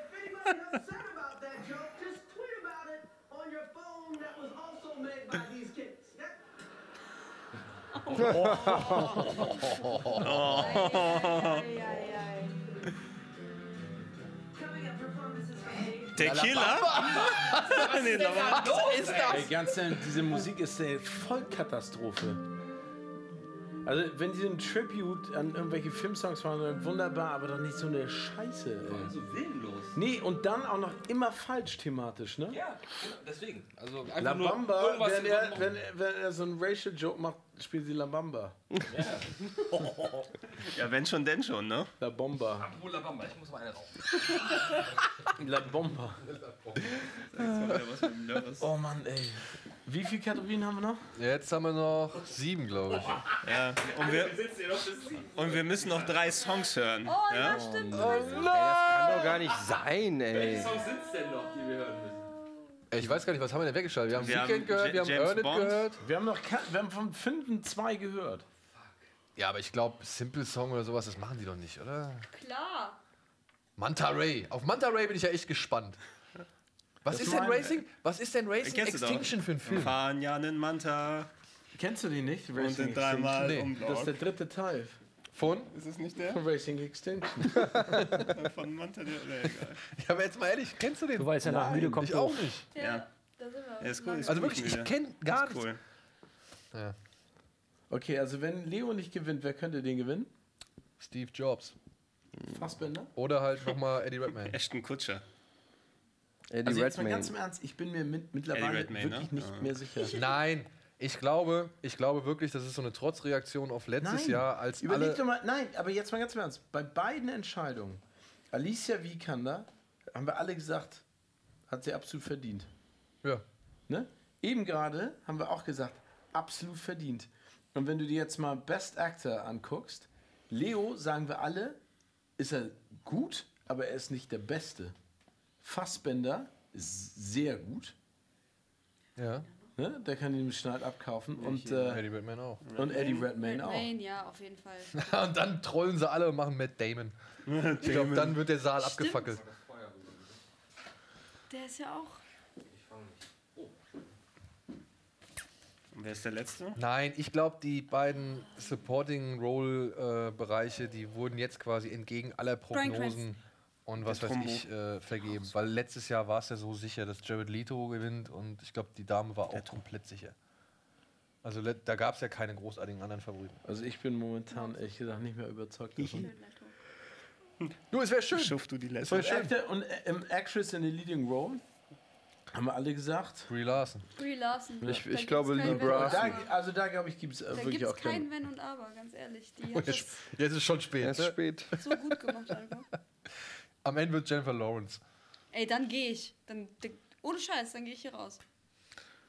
Tequila? Nee, Lalabamba. Was ist das? Ey, ganz ehrlich, diese Musik ist eine Vollkatastrophe. Also, wenn sie ein Tribute an irgendwelche Filmsongs machen, dann wunderbar, aber doch nicht so eine Scheiße. Ey. So willenlos. Nee, und dann auch noch immer falsch thematisch, ne? Ja, genau, deswegen. Also einfach La nur Bamba, irgendwas wenn er, über- wenn, er- wenn er so einen Racial Joke macht, spielt sie La Bamba. Ja. Ja, wenn schon, denn schon, ne? La Bomba. Apropos La Bamba, ich muss mal eine rauchen. La Bomba. Oh Mann, ey. Wie viele Kategorien haben wir noch? Jetzt haben wir noch sieben, glaube ich. Ja. Und wir, und wir müssen noch drei Songs hören. Oh ja, ja? stimmt. Ey, das kann doch gar nicht sein, ey. Welche Songs sind es denn noch, die wir hören müssen? Ey, ich weiß gar nicht, was haben wir denn weggeschaltet? Wir haben Wir Weekend haben gehört, wir haben James Earn It Bond. gehört. Wir haben noch Ka- wir haben vom fünften zwei gehört. Ja, aber ich glaube, Simple Song oder sowas, das machen die doch nicht, oder? Klar. Manta Ray. Auf Manta Ray bin ich ja echt gespannt. Was Das ist denn meine- Racing? Was ist denn Racing Kennst du doch. Extinction für ein Film? Fahren ja einen Manta. Kennst du den nicht? Und den dreimal Nee. Umlauf. Das ist der dritte Teil Von? Ist es nicht der? von Racing Extinction. Von Manta, der, der egal. Ja, aber jetzt mal ehrlich, kennst du den? Du weißt ja, nach Nein, müde kommt ich auch doof. nicht. Ja. Da sind wir. Ja, ist cool. Ist Also cool, wirklich, müde. ich kenne gar Ist nichts. cool. Ja. Okay, also wenn Leo nicht gewinnt, wer könnte den gewinnen? Steve Jobs. Fassbender? Oder halt nochmal Eddie Redmayne. Ashton Kutscher. Eddie Also jetzt mal Redmayne. ganz im Ernst, ich bin mir mit, mittlerweile Redmayne, wirklich ne? nicht Ja. mehr sicher. Nein, ich glaube, ich glaube wirklich, das ist so eine Trotzreaktion auf letztes Nein. Jahr, als Überleg alle... doch mal, nein, aber jetzt mal ganz im Ernst. Bei beiden Entscheidungen, Alicia Vikander, haben wir alle gesagt, hat sie absolut verdient. Ja. Ne? Eben gerade haben wir auch gesagt, absolut verdient. Und wenn du dir jetzt mal Best Actor anguckst, Leo, sagen wir alle, ist er gut, aber er ist nicht der Beste. Fassbender ist sehr gut. Ja. Ne? Der kann den Schneid abkaufen. Und, äh, Eddie Redmayne auch. und Eddie Redmayne auch. Redmayne, ja, auf jeden Fall. Und dann trollen sie alle und machen Matt Damon. Ich glaube, dann wird der Saal abgefackelt. Der ist ja auch. Und wer ist der Letzte? Nein, ich glaube, die beiden Supporting Role äh, Bereiche, die wurden jetzt quasi entgegen aller Bryan Prognosen und was Der weiß Trumbo. ich äh, vergeben. Weil letztes Jahr war es ja so sicher, dass Jared Leto gewinnt und ich glaube, die Dame war auch komplett sicher. Also le- da gab es ja keine großartigen anderen Favoriten. Also ich bin momentan ehrlich gesagt nicht mehr überzeugt davon. Du, es wäre schön. Schuft du die Und, Letzte. Actor und äh, im Actress in the Leading Role haben wir alle gesagt. Brie Larson. Brie Larson. Ich- Da ich gibt's glaube, kein Lee Wenn und Brass. Da, Aber. also da glaube ich, gibt es äh, Da wirklich gibt es auch keinen. kein Wenn und Aber, ganz ehrlich. Die Oh, hat jetzt, das jetzt ist schon spät. Er ist Ne? spät. so gut gemacht einfach. Am Ende wird Jennifer Lawrence. Ey, dann gehe ich. Dann, dann, ohne Scheiß, dann gehe ich hier raus.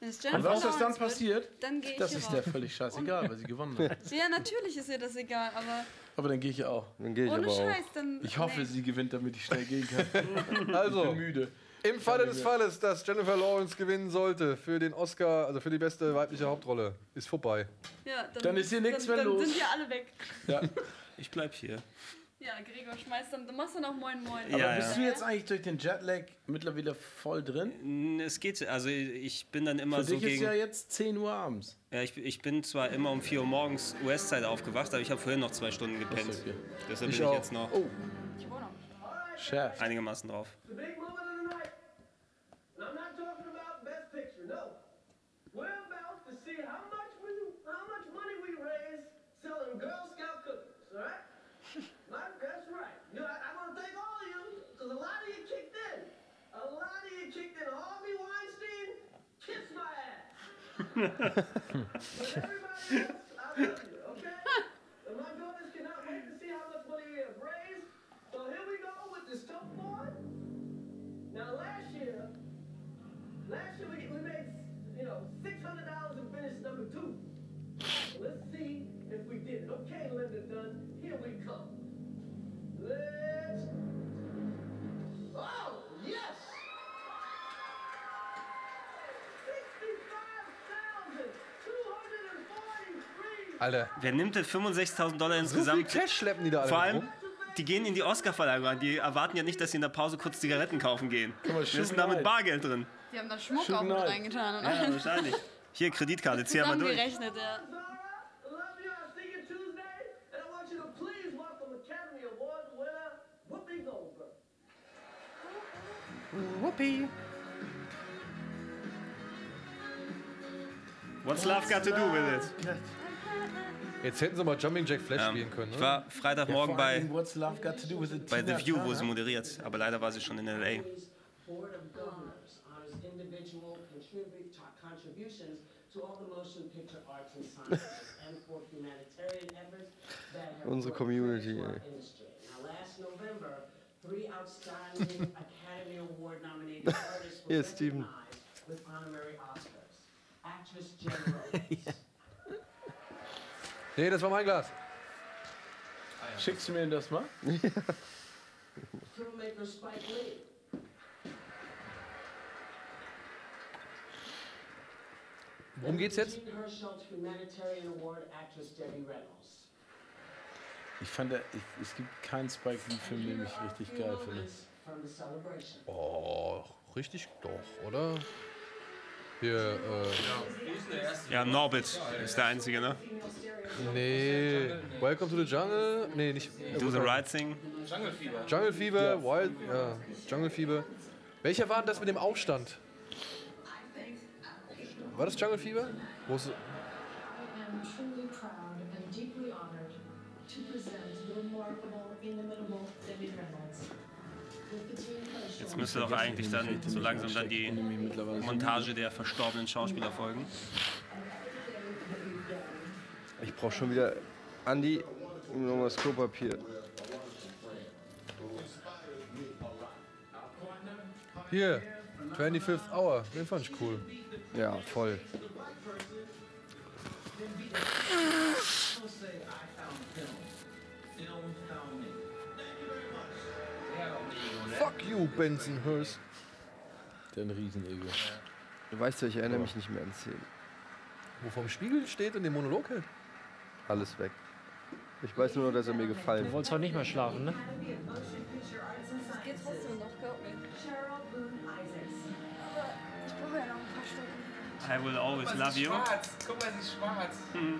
Wenn es Und Jennifer was ist dann Lawrence passiert? Wird, dann gehe ich Das hier ist raus. der völlig scheißegal, weil sie gewonnen hat. Ja, natürlich ist ihr das egal, aber Aber dann gehe ich ja auch. Dann gehe ich ohne aber auch. Scheiß, dann. Ich hoffe, nee. sie gewinnt, damit ich schnell gehen kann. Also, Ich bin müde. im Falle des Falles, dass Jennifer Lawrence gewinnen sollte für den Oscar, also für die beste weibliche Hauptrolle, ist vorbei. Ja, dann, Dann ist hier nichts dann, mehr dann los. sind wir alle weg. Ja. Ich bleib hier. Ja, Gregor, schmeiß dann, du machst dann auch Moin Moin. Aber Ja, bist ja. du jetzt eigentlich durch den Jetlag mittlerweile voll drin? Es geht, also ich bin dann immer Für so dich ist gegen. ja jetzt zehn Uhr abends. Ja, ich, ich bin zwar immer um vier Uhr morgens U S-Zeit aufgewacht, aber ich habe vorhin noch zwei Stunden gepennt. Ach so, okay. Deshalb Ich bin ich auch. jetzt noch Oh. Ich wohne noch. Chef. einigermaßen drauf. The big moment of the night. And I'm not talking about Best Picture, no. We're about to see how much we, how much money we raise selling Girl Scout cookies, all right? Like, that's right. You know, I, I want to thank all of you, because a lot of you kicked in. A lot of you kicked in. Harvey Weinstein, kiss my ass. But everybody else, I love you, okay? And my daughters cannot wait to see how much money we have raised. So here we go with this top board. Now last year, last year we, we made, you know, six hundred dollars and finished number two. Let's see if we did it. Okay, Linda Dunn, here we come. Let's, oh, yes! sixty-five thousand two hundred forty-three. Alter, Wer nimmt denn fünfundsechzigtausend Dollar so viel insgesamt? Cash schleppen die da alle Vor allem, rum. die gehen in die Oscar-Verleihung rein. Die erwarten ja nicht, dass sie in der Pause kurz Zigaretten kaufen gehen. Guck mal, Die sind Suge da mit Knight. Bargeld drin. Die haben da Schmuck Schön auch mit nice. reingetan und Ja, alles. wahrscheinlich. Hier, Kreditkarte, zieh mal durch. Zusammengerechnet, ja. Zara, I love you. I'll see you Tuesday. And I want you to please welcome Academy Award winner Whoopi Goldberg. Whoopi. What's love got to do with it? Jetzt hätten sie mal Jumping Jack Flash Ja, spielen können. ich Ne? war Freitagmorgen Vor allem, bei, What's Love Got to Do with It? bei The Tina View, wo Turner. sie moderiert. Aber leider war sie schon in L A. Board of Governors honors individual contribute contributions to all the motion picture arts and sciences and for humanitarian efforts that have Unsere brought Community, praise to our ey. industry. Now, last November, three outstanding Academy Award nominated artists were Hier, Steven. recognized with honorary Oscars. Actress Jen Rose. Nee, das war mein Glas. Schickst du mir das mal? Filmmaker Spike Lee. Worum geht's jetzt? Jean Hersholt Humanitarian Award Actress Debbie Reynolds. Ich fand, der- ich, es gibt keinen Spike Lee-Film, den ich richtig geil finde. From the celebration. Oh, richtig doch, oder? Hier, äh. Ja, Norbit ist der Einzige, ne? Nee. Welcome to the Jungle? Nee, nicht. Do the Right Thing. Jungle Fever. Jungle Fever, Wild. Ja, Jungle Fever. Welcher war denn das mit dem Aufstand? War das Jungle Fever? Wo ist, I am truly proud and deeply honored to present the remarkable, inimitable Debbie Reynolds. With the Jean Hersholt. Jetzt müsste doch eigentlich dann so langsam dann die Montage der verstorbenen Schauspieler folgen. Ich brauche schon wieder. Andi, nochmal das Klopapier. hier, twenty-fifth Hour. Den fand ich cool. Ja, voll. Fuck you, Bensonhurst. Der ein Riesenego. Du weißt ja, ich erinnere mich nicht mehr an Szenen. Wo vorm Spiegel steht und den Monolog hält. Alles weg. Ich weiß nur noch, dass er mir gefallen Du hat. wolltest heute nicht mehr schlafen, ne? Das geht trotzdem noch, glaub mir. Aber ich brauche ja noch ein paar Stunden. I will always love you. Schwarz. Guck mal, sie ist schwarz.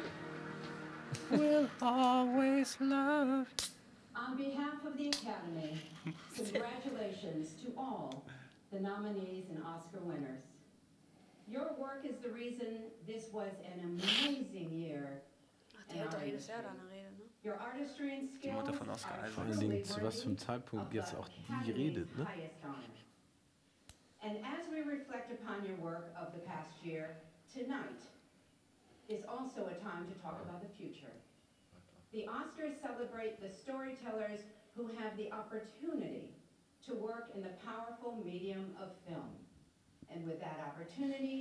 Will always love. On behalf of the Academy, congratulations to all the nominees and Oscar winners. Your work is the reason this was an amazing year. Ach, die hält doch jedes Jahr da eine Rede, ne? Your artistry and Die skills Mutter von Oscar are Isaac. Vor allen Dingen, zu was für einem Zeitpunkt jetzt auch die redet, ne? highest honor. And as we reflect upon your work of the past year, tonight is also a time to talk about the future. The Oscars celebrate the storytellers who have the opportunity to work in the powerful medium of film. And with that opportunity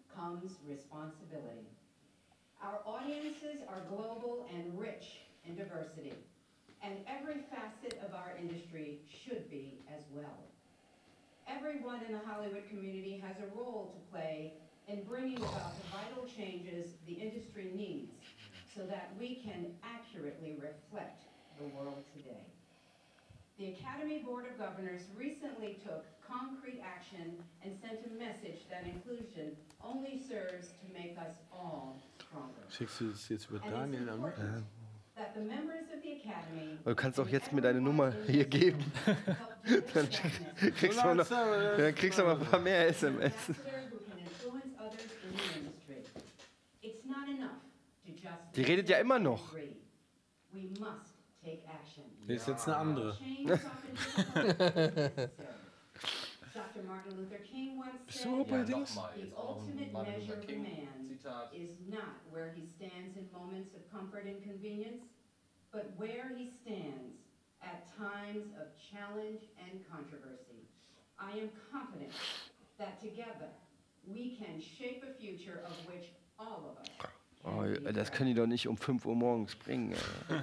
comes responsibility. Our audiences are global and rich in diversity, and every facet of our industry should be as well. Everyone in the Hollywood community has a role to play in bringing about the vital changes the industry needs so that we can accurately reflect the world today. The Academy Board of Governors recently took concrete action and sent a message that inclusion only serves to make us all stronger. Schickst du das jetzt mit And it's Daniel an mich? important that the members of the Academy Du kannst auch jetzt mir deine Nummer hier geben. Dann kriegst du noch, dann kriegst du noch ein paar mehr S M S. who can influence others in the industry. It's not enough to just Die redet ja immer noch. agree. We must take action. Das ist jetzt eine andere. Change is often difficult and necessary. Doctor Martin Luther King once Bist said, du auch bei Dings? the ultimate measure of a man is not where he stands in moments of comfort and convenience, but where he stands at times of challenge and controversy. I am confident that together we can shape a future of which all of us Oh, das können die doch nicht um fünf Uhr morgens bringen. Ey.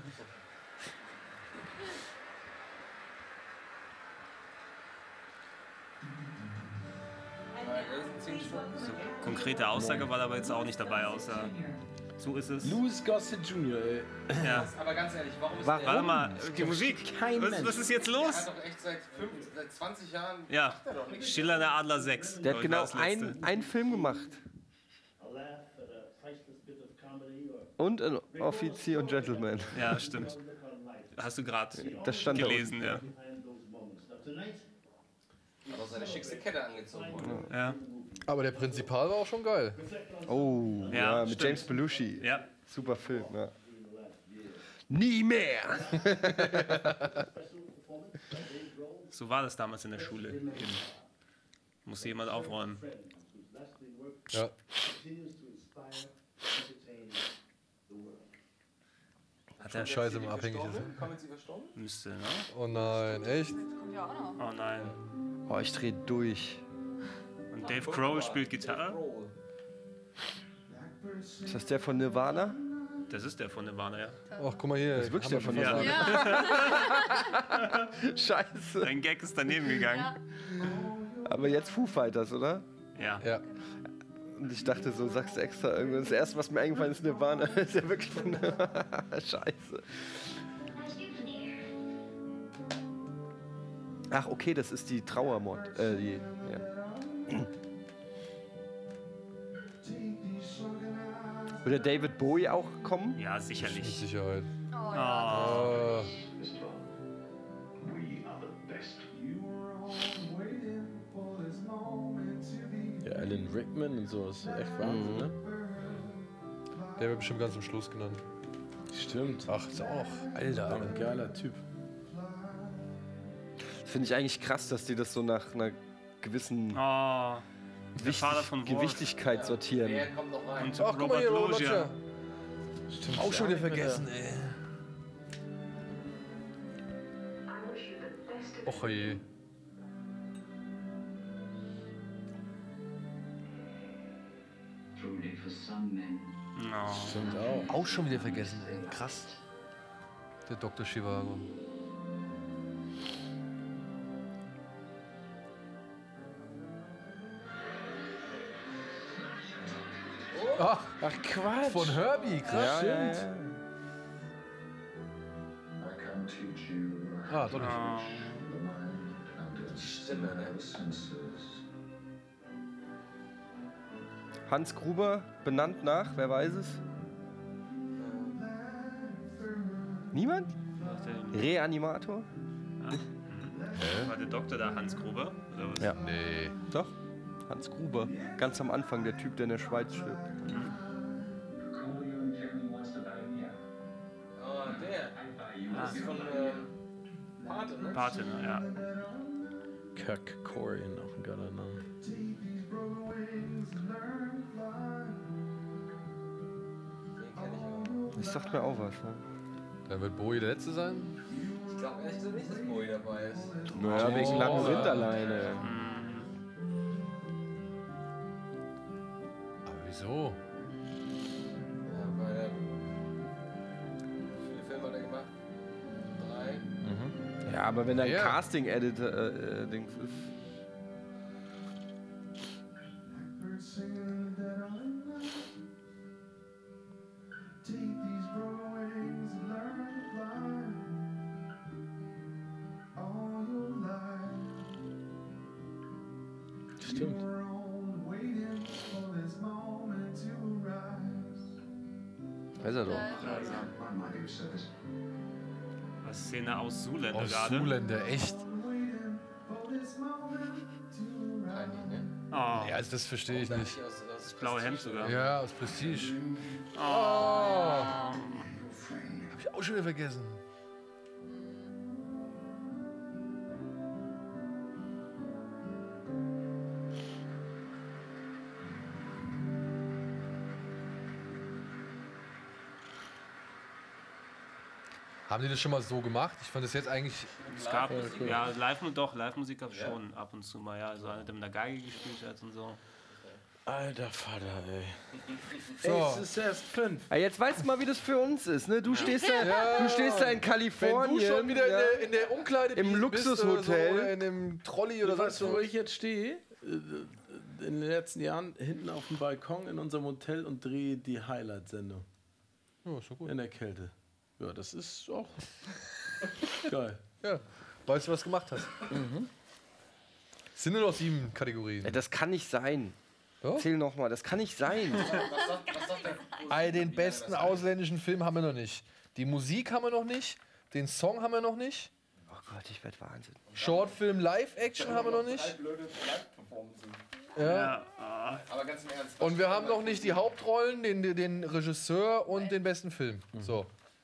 So, konkrete Aussage war aber jetzt auch nicht dabei, außer so ist es. Louis Gossett Junior, ey. Ja. Aber ganz ehrlich, warum ist Warum? der... Warte mal, die Musik. Kein Was, Mensch. was ist jetzt Der los? hat doch echt seit, fünf, seit zwanzig Jahren... Ja, macht er doch nichts. Schiller der Adler sechs. Der hat glaub ich, war genau das letzte. ein- einen Film gemacht. Und ein Offizier und Gentleman. Ja, stimmt. Hast du gerade Das stand da gelesen, ja. Hat auch seine schickste Kette angezogen. Ja. Aber der Prinzipal war auch schon geil. Oh, ja, Ja, mit stimmt. James Belushi. Ja. Super Film, ja. Nie mehr! So war das damals in der Schule. Eben. Musste jemand aufräumen. Ja. Hat er Scheiße, wenn man abhängig ist. Kommen Sie verstorben? Müsste, ne? Oh nein, echt? Kommt ja auch noch. Oh nein. Oh, ich dreh durch. Und Dave Grohl spielt Gitarre? Ist das der von Nirvana? Das ist der von Nirvana, ja. Ach, guck mal hier. Das ist wirklich der von Ja. Nirvana. Scheiße. Dein Gag ist daneben gegangen. Aber jetzt Foo Fighters, oder? Ja. Ja. Und ich dachte so, sagst du extra irgendwas. Das erste, was mir eingefallen ist, Nirvana. Ist ja wirklich von Nirvana. Scheiße. Ach, okay, das ist die Trauermord. Äh, die, ja. Würde David Bowie auch kommen? Ja, Mit sicherlich. Sicherheit. Oh, ja. Oh. Ja, Alan Rickman und so, ist echt Wahnsinn, Mhm. ne? Der wird bestimmt ganz zum Schluss genannt. Stimmt. Ach, ist auch. Alter. Ein geiler Typ. Das finde ich eigentlich krass, dass die das so nach einer gewissen Oh, der Wichtig Vater von Wolf. Gewichtigkeit sortieren. Wer kommt noch rein? Und Ach, guck mal Robert hier, Robert Loggia. Loggia. Stimmt, auch schon wieder vergessen, ey. Och je. No. Stimmt auch. Auch schon wieder vergessen, ey. Krass. Der Doktor Chivago. Ach, Ach Quatsch. von Herbie, krass. Ja, ja, ja. Ah, doch nicht. Oh. Stimme, ne? Hans Gruber, benannt nach, wer weiß es? Niemand? Reanimator? War der Doktor da Hans Gruber? Oder was? Ja. Nee. Doch, Hans Gruber. Ganz am Anfang, der Typ, der in der Schweiz stirbt. Oh, der. Das ist von äh, Pate, ne? Pate, ja. Kirk Corrigan, auch ein geiler Name. Das sagt mir auch was, ne? Dann wird Bowie der Letzte sein? Ich glaube ehrlich gesagt nicht, dass Bowie dabei ist. Naja, wegen langen Winterleine. So. Ja, weil, wie viele Filme hat er gemacht? Drei. Ja, aber wenn er ein Ja. Casting-Editor äh, äh, Dings ist. Stimmt. Weiß er doch. Was Szene aus Zoolander Aus gerade. Zoolander, echt. Oh, Ja, also das verstehe ich nicht. das blaue Hemd sogar. Ja, aus Prestige. Oh. Hab ich auch schon wieder vergessen. Haben die das schon mal so gemacht? Ich fand das jetzt eigentlich. Es gab, ja, live doch, Live-Musik gab es schon ab und zu mal, ja. Also einer, der mit der Geige gespielt hat und so. Alter Vater, ey. So. Ey, es ist erst fünf. Ja, jetzt weißt du mal, wie das für uns ist. Ne? Du, stehst da, Ja. du stehst da in Wenn Kalifornien. du schon wieder ja. in, der, in der Umkleide Im Luxushotel. oder, so, oder in einem Trolley oder Du weißt, sonst wo was. ich jetzt stehe? In den letzten Jahren hinten auf dem Balkon in unserem Hotel und drehe die Highlight-Sendung. Ja, ist doch gut. In der Kälte. Ja, das ist auch geil. Ja. Weißt du, was du gemacht hast? Mhm. Es sind nur noch sieben Kategorien. Ja, das kann nicht sein. Doch? Erzähl nochmal, das kann nicht sein. Was sagt, was sagt der All den besten ausländischen Film haben wir noch nicht. Die Musik haben wir noch nicht. Den Song haben wir noch nicht. Oh Gott, ich werd Wahnsinn. Shortfilm Live-Action haben wir noch nicht. blöde Live-Performances. Ja. Aber ganz im Ernst. Und wir haben noch nicht die Hauptrollen, den, den Regisseur und den besten Film. So.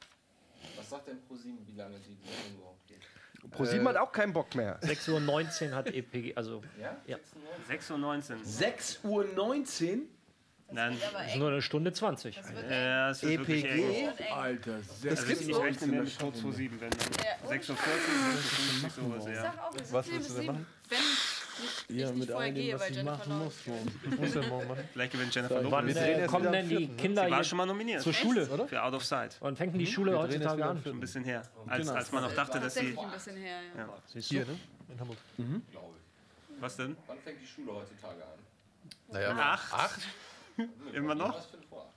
Was sagt denn ProSieben, wie lange die Sendung überhaupt geht? ProSieben hat auch keinen Bock mehr. sechs Uhr neunzehn hat E P G, also Ja? ja. sechs Uhr neunzehn. sechs Uhr neunzehn? Nein. Das ist nur eine Stunde zwanzig. Ja, es wird wirklich eng. Alter, Also ich, ich rechne mir mit kurz vor sieben, wenn sechs Uhr vierzig, sechs Uhr fünfzig, sowas, Ich ja. sag auch, es Was ist willst du denn sieben, machen? wenn nicht, Ja, ich nicht mit vorher all dem, gehe, was weil ich Jennifer machen Lawrence muss. Mann. Was muss denn morgen machen? Vielleicht gewinnt Jennifer Wann Lopez. Wir drehen Wann jetzt kommen wieder denn am die vierten, Kinder Sie war hier schon mal nominiert. zur Schule? Oder? Für Out of Sight. Wann fängt denn die Schule Wir drehen jetzt heutzutage wieder an? am Schon ein bisschen her. Als, Genau. als man noch dachte, dass sie... tatsächlich ein bisschen her, ja. Ja. Siehst du? Hier, ne? In Hamburg. Glaube ich. Was denn? Wann fängt die Schule heutzutage an? Naja, Acht? acht? Immer noch? Was für eine Viertel vor acht?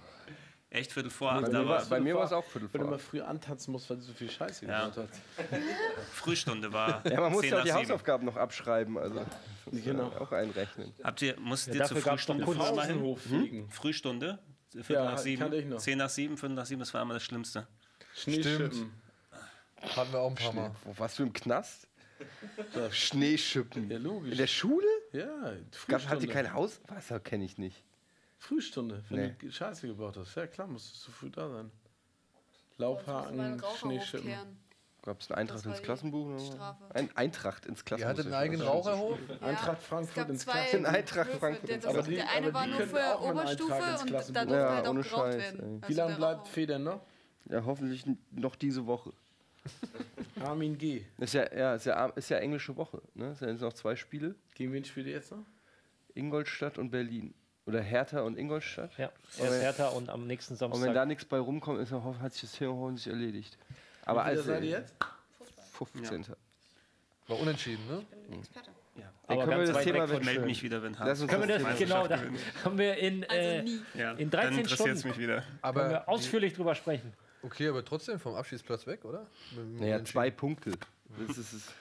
Echt Viertel vor Bei acht, mir aber war- bei mir war es auch Viertel Wenn du vor mal acht. früh antanzen musst, weil du so viel Scheiße Ja. gemacht hast. Frühstunde war Ja, man muss zehn ja auch nach die sieben. Hausaufgaben noch abschreiben. Also das Genau. muss man auch einrechnen. Habt ihr, musstet Ja, ihr zur dafür gab's doch Frühstunde Kunst. früher mal hin? Pausenhof fliegen. Frühstunde? Viertel Ja, nach sieben? kannte ich noch. Zehn nach sieben, Viertel nach sieben, das war immer das Schlimmste. Schneeschippen. Hatten wir auch ein paar Mal. Wo warst du im Knast? Schneeschippen. Ja, logisch. In der Schule? Ja, Gab, hat die Frühstunde. kein Haus? Wasser kenne ich nicht. Frühstunde, wenn Nee. du Scheiße gebaut hast. Ja klar, musstest du früh da sein. Das muss mal einen Laubhaken, Raucherhof Schneeschippen. kehren. Gab es eine Eintracht Das war ins die Klassenbuch? Oder? Strafe. Ein Eintracht ins Ihr Klassenbuch. hattet einen eigenen Raucherhof? Eintracht Es Frankfurt gab ins zwei Klassenbuch. In Eintracht Höfe. Frankfurt Der, ins das, Aber die- der eine aber war die nur könnten für auch mal einen Oberstufe Eintrag ins und Klassenbuch. da durfte Ja, halt auch ohne geraucht Scheiß, werden. ey. Also Wie lange der bleibt Raucherhof. Federn noch? Ja, hoffentlich n- noch diese Woche. Armin G. Ist ja, ja, ist ja, ist ja englische Woche. Ne? Es sind jetzt noch zwei Spiele. Gegen wen spielt ihr jetzt noch? Ingolstadt und Berlin. Oder Hertha und Ingolstadt. Ja, Aber- erst Hertha und am nächsten Und wenn Samstag. da nichts bei rumkommt, ist, er- hat sich das Thema hoffentlich erledigt. Aber Wie viele als seid ihr jetzt? fünfzehnten War unentschieden, ne? Experte. Ja. Aber können wir ganz das weit Thema weg von wechseln? Meld mich wieder, wenn Lass uns Können wir das, Thema genau, da Meisterschaft gewinnt. haben wir in, Also äh, nie. Ja, in dann dreizehn interessiert es Stunden mich wieder. können Aber wir ausführlich drüber sprechen. okay, aber trotzdem vom Abschiedsplatz weg, oder? Mit dem Naja, Unentschieden. zwei Punkte. Das ist es.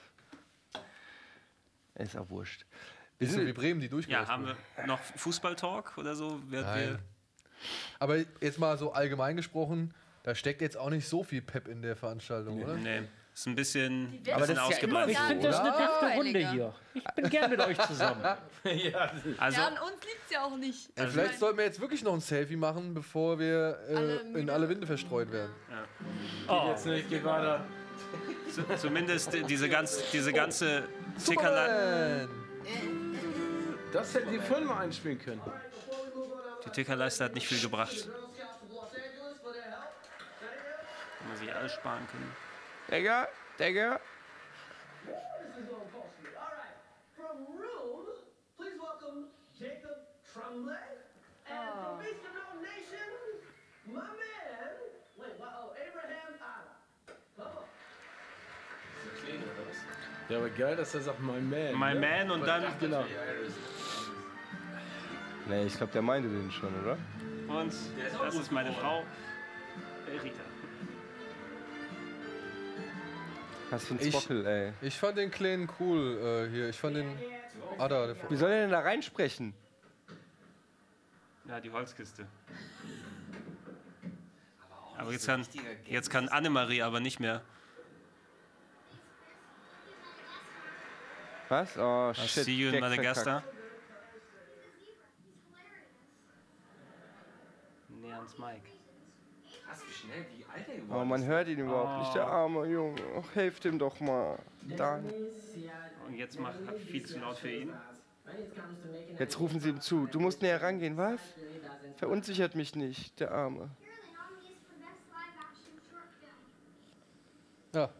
Ist auch wurscht. Wir Ist so sind, wie Bremen, die Ja, durchgelassen haben wurden. wir noch Fußballtalk oder so? Wer, Nein. Aber jetzt mal so allgemein gesprochen, da steckt jetzt auch nicht so viel Pep in der Veranstaltung, oder? Nee, ist ein bisschen, Die ein werden- bisschen das ist ja immer ausgebreitet. Ich so, finde das eine oder? defte Runde Langweiliger. hier. Ich bin gern mit euch zusammen. Also, Ja, an uns liegt es ja auch nicht. Ey, Also vielleicht ich sollten wir jetzt wirklich noch ein Selfie machen, bevor wir äh, Alle in müde. alle Winde verstreut werden. Oh, Jetzt nicht, geht weiter. zu, zumindest diese, ganz, diese ganze Tickerle Superman! Das hätten die vorhin mal einspielen können. die Tickerleiste hat nicht viel gebracht. Wenn man sich alles sparen können. Digga, Digga. This is gonna cost me. All right. From Rome, please welcome Jacob Tremblay And from Beast of No Nation, my man. Wait, what? Oh, Abraham Ala. Come on. Ja, aber geil, dass er sagt, my man. My ne? man und dann. Genau. Nee, ich glaube, der meinte den schon, oder? Und das ist meine Frau, Rita. Was für ein Ich- Zwockel, ey. Ich fand den Kleinen cool äh, hier. Ich fand den. Ada. Der Wie soll er denn da reinsprechen? Ja, die Holzkiste. Aber jetzt kann, jetzt kann Annemarie aber nicht mehr. Was? Oh, I shit. see you in Gag Madagascar. verkackt. Nee, ans Mike. Krass, wie schnell, wie alt er Oh, geworden man ist. hört ihn überhaupt nicht, der arme Junge. Ach, helft ihm doch mal. Dann. Und jetzt macht hat viel zu laut für ihn. Jetzt rufen sie ihm zu. Du musst näher rangehen, was? Verunsichert mich nicht, der Arme. Ja.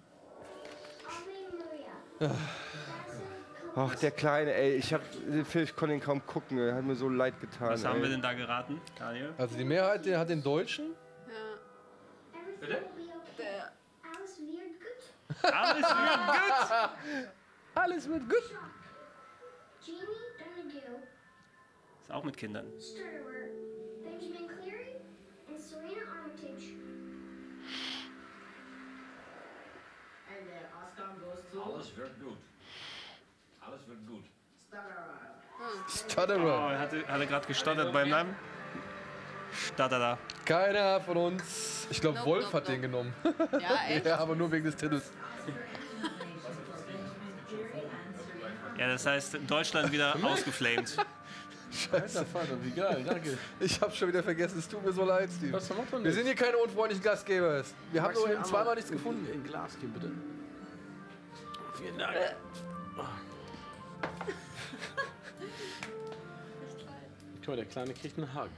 Ach, der Kleine, ey. Ich, hab, den Film, ich konnte ihn kaum gucken. Er hat mir so leid getan. Was haben ey. wir denn da geraten, Daniel? Also die Mehrheit der hat den Deutschen. Bitte? Der Alles wird gut. Alles wird gut. Alles wird gut. Jamie Donegal, Ist auch mit Kindern. Sturdivant, Benjamin Cleary, and Serena Armitage. And the Oscar goes to Alles wird gut. Alles wird gut. Stutterer. Oh, er hatte, hatte gerade gestottert beim Namen. Stotterer. Keiner von uns. Ich glaube, Nope, Wolf nope, hat den genommen. Ja, echt? Ja, aber nur wegen des Titels. Ja, das heißt, Deutschland wieder ausgeflamed. Alter Vater, wie geil, danke. Ich habe schon wieder vergessen. Es tut mir so leid, Steve. Was macht man Wir nicht? sind hier keine unfreundlichen Gastgeber. Wir haben Magst nur du eben mir zweimal einmal nichts in- gefunden. In Glas geben, bitte. Vielen Dank. Guck mal, der Kleine kriegt einen Haken.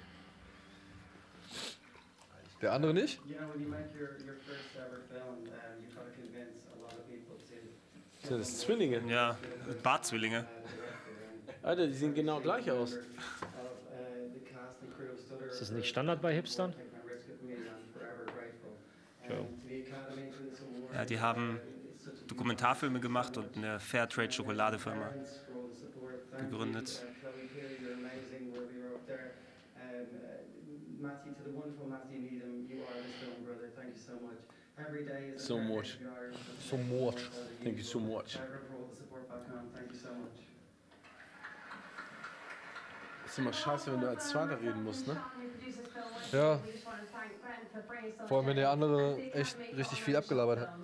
Der andere nicht? You know, when you make your, your first ever film, um, you try to convince a lot of people to Sind das Zwillinge? Ja, Bartzwillinge. Alter, die sehen genau gleich aus. of uh, the cast and crew of Stutter. Ist das nicht Standard bei Hipstern? Take my risk with me, and I'm forever grateful. Joe. And to the Academy for this award. Ja, die haben Dokumentarfilme gemacht und eine Fairtrade Schokoladefirma Parents for all the support. Thank gegründet. you. Uh, Chloe Perry, you're amazing. Wherever you're up there. Um, uh, Matthew, to the wonderful Matthew Needham, you are this film, brother. Thank you so much. Every day is a So fair day much. to be Irish. So much. Thank you so much. Everyone for all the support back home. Thank you so much. Ist immer scheiße, wenn du als Zweiter reden musst, ne? Ja. Vor allem, wenn der andere echt richtig viel abgelabert hat.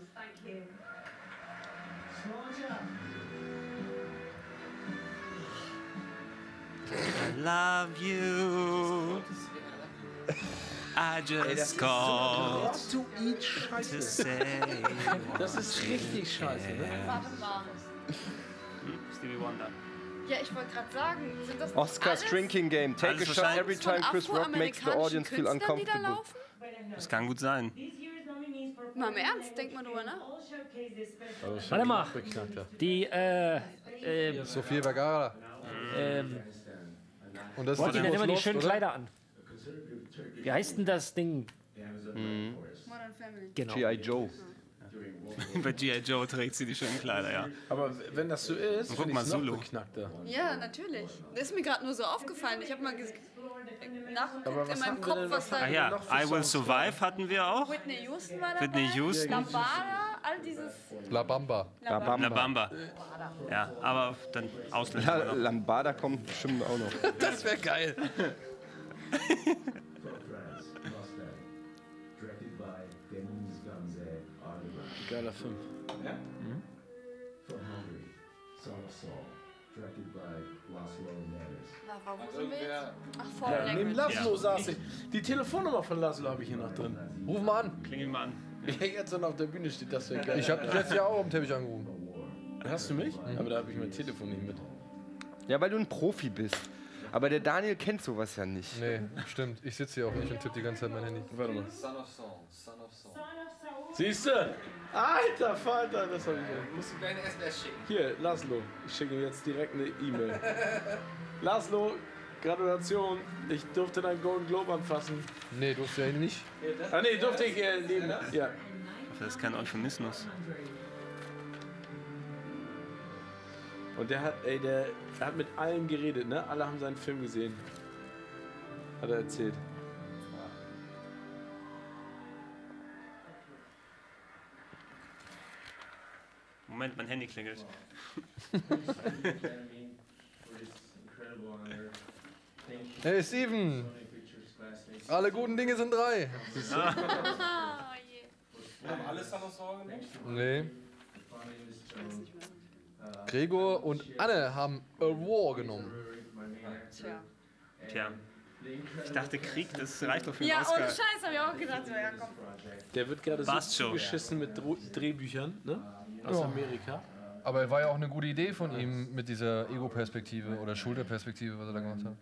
I love you. I just called to eat Scheiße. to say. Das ist richtig scheiße, ne? Warte mal. Hm, Stevie Wonder. Ja, ich wollte gerade sagen, sind das Oscars alles Drinking Game. Take Alles a shot wahrscheinlich every von time Chris Rock makes the audience feel afroamerikanischen Künstlern, die da uncomfortable. laufen? Das kann gut sein. Mal im Ernst, denk mal drüber nach. Warte mal. Die, äh, äh, Sofia Vergara. ähm, Und das boah, ist die der hat immer die Lost, schönen oder? Kleider an. Wie heißt denn das Ding? Mhm. Modern Family. Genau. G I. Joe. Bei G I. Joe trägt sie die schönen Kleider, ja. Aber wenn das so ist, Und guck finde mal, ich es noch Zulu. beknackter. Ja, natürlich. Das ist mir gerade nur so aufgefallen. Ich habe mal ges- Aber nachgeguckt was in meinem hatten wir Kopf, denn- was was da... Ach ja, noch für I Will Songs Survive hatten wir auch. Whitney Houston war dabei. Whitney Houston. Lambada, all dieses... La Bamba. La Bamba. La Bamba. Ja, aber dann Ausländer. La Lambada kommt bestimmt auch noch. Das wäre geil. Geiler Film. Ja? Mhm. From Hungary, Song of Saul, directed by Laszlo Neves. Na, warum sind wir jetzt? Ach, Ja, Foreign neben Language. Laszlo saß ich. Die Telefonnummer von Laszlo habe ich hier noch drin. Ruf mal an. Klingel mal an. Ja, jetzt wenn er auf der Bühne steht, das wäre geil. Ich habe dich letztes Jahr auch am Teppich angerufen. Hast du mich? Aber da habe ich mein Telefon nicht mit. Ja, weil du ein Profi bist. Aber der Daniel kennt sowas ja nicht. Nee, stimmt. Ich sitze hier auch nicht und tippe die ganze Zeit mein Handy. Warte mal. Son of Song, Son of Song. Siehst du? Alter Vater, das habe ich ja. Musst du deine S M S schicken. Hier, Laszlo. Ich schicke ihm jetzt direkt eine E-Mail. Laszlo, Gratulation. Ich durfte deinen Golden Globe anfassen. Nee, durfte ja nicht. Ah, nee, durfte ich äh, leben. Ja. Das ist kein Euphemismus. Und der hat, ey, der, der hat mit allen geredet, ne? Alle haben seinen Film gesehen. Hat er erzählt. Moment, mein Handy klingelt. Hey Steven! Alle guten Dinge sind drei. Ah. Haben alle Sanderson gemacht? Nee. Gregor und Anne haben A War genommen. Tja. Tja. Ich dachte, Krieg, das reicht doch für den Ja, Oscar. ohne Scheiß hab ich auch gedacht, so, ja komm. Der wird gerade so Passt schon. zugeschissen mit Dro Drehbüchern, ne? Aus Ja. Amerika. Aber es war ja auch eine gute Idee von ihm mit dieser Ego-Perspektive oder Schulterperspektive, was er da gemacht hat.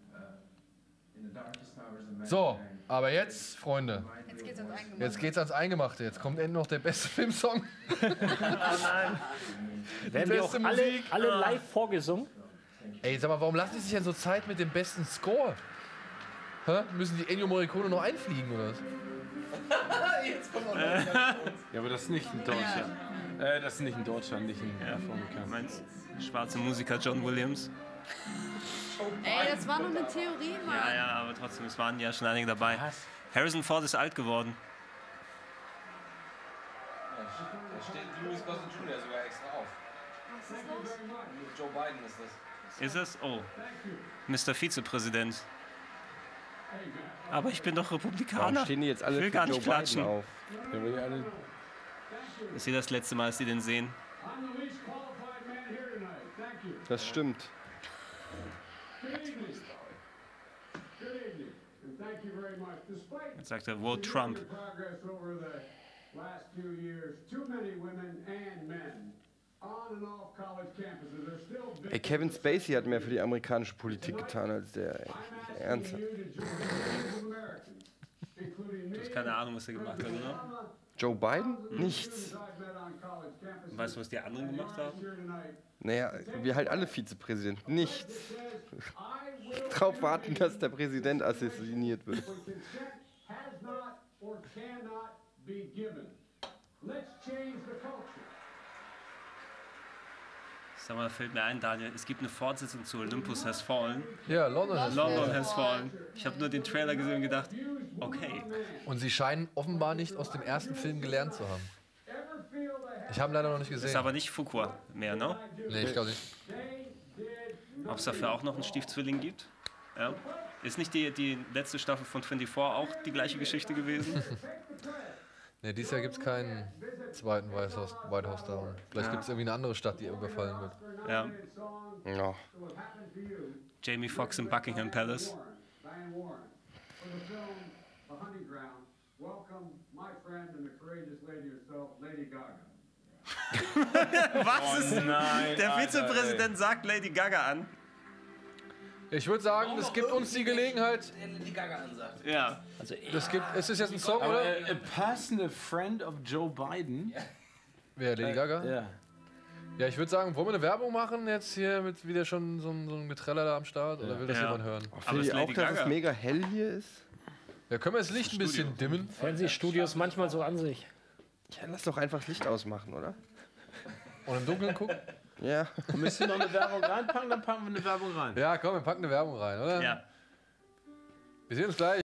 So, aber jetzt, Freunde, Jetzt geht's ans Eingemachte. jetzt geht's ans Eingemachte. Jetzt kommt endlich noch der beste Filmsong. Oh nein. Werden die auch beste alle, Musik. alle live vorgesungen? Ey, sag mal, warum lassen die sich denn so Zeit mit dem besten Score? Hä? Müssen die Ennio Morricone noch einfliegen oder was? Jetzt kommt auch Äh. noch Ja, aber das ist nicht in Deutschland. Äh, das ist nicht in Deutschland, nicht in Ja. Afrika. Meinst schwarze Musiker John Williams? Ey, das war nur eine Theorie, Mann. Ja, ja, aber trotzdem, es waren ja schon einige dabei. Harrison Ford ist alt geworden. Da steht Louis Gossett Junior sogar extra auf. Was ist los? Joe Biden ist das. Ist es? Oh. Mister Vizepräsident. Aber ich bin doch Republikaner. Warum stehen die jetzt alle ich will für gar Joe nicht Biden klatschen. auf? Ja, weil die alle Das ist hier das letzte Mal, dass die den sehen. Das stimmt. Jetzt sagt er, Vote Trump. Ey, Kevin Spacey hat mehr für die amerikanische Politik getan als der. Ey. Ernsthaft. Du hast keine Ahnung, was er gemacht hat, oder? Joe Biden? Nichts. Und weißt du, was die anderen gemacht haben? Naja, wir halt alle Vizepräsidenten. Nichts. Drauf warten, dass der Präsident assassiniert wird. Sag mal, da fällt mir ein, Daniel, es gibt eine Fortsetzung zu Olympus Has Fallen. Ja, London Has London Fallen. Has Fallen. Ich habe nur den Trailer gesehen und gedacht, okay. Und sie scheinen offenbar nicht aus dem ersten Film gelernt zu haben. Ich habe ihn leider noch nicht gesehen. Ist aber nicht Fuqua mehr, ne? Nee, ich glaube nicht. Ob es dafür auch noch einen Stiefzwilling gibt? Ja. Ist nicht die, die letzte Staffel von vierundzwanzig auch die gleiche Geschichte gewesen? Nee, dieses Jahr gibt es keinen zweiten White House, White House Down. Vielleicht Ja. gibt es irgendwie eine andere Stadt, die überfallen wird. Ja. Ja. Jamie Foxx im Buckingham Palace. Was ist? nein, Der Alter, Vizepräsident sagt Lady Gaga an. Ich würde sagen, es gibt uns die Gelegenheit. Die Gaga ansagt. Ja. Also Das gibt, ist es jetzt ein Song, Aber oder? äh, a personal friend of Joe Biden. Wer, Lady Gaga? Ja. Ja, ich würde sagen, wollen wir eine Werbung machen jetzt hier mit wieder schon so ein, so ein Getreller da am Start? Oder will das Ja. jemand hören? Finde ich auch, dass es mega hell hier ist? Ja, können wir das Licht ein bisschen dimmen? Fernsehstudios manchmal so an sich. Ja, lass doch einfach das Licht ausmachen, oder? Und im Dunkeln gucken? Ja. Müssen wir noch eine Werbung reinpacken, dann packen wir eine Werbung rein. Ja, komm, wir packen eine Werbung rein, oder? Ja. Wir sehen uns gleich.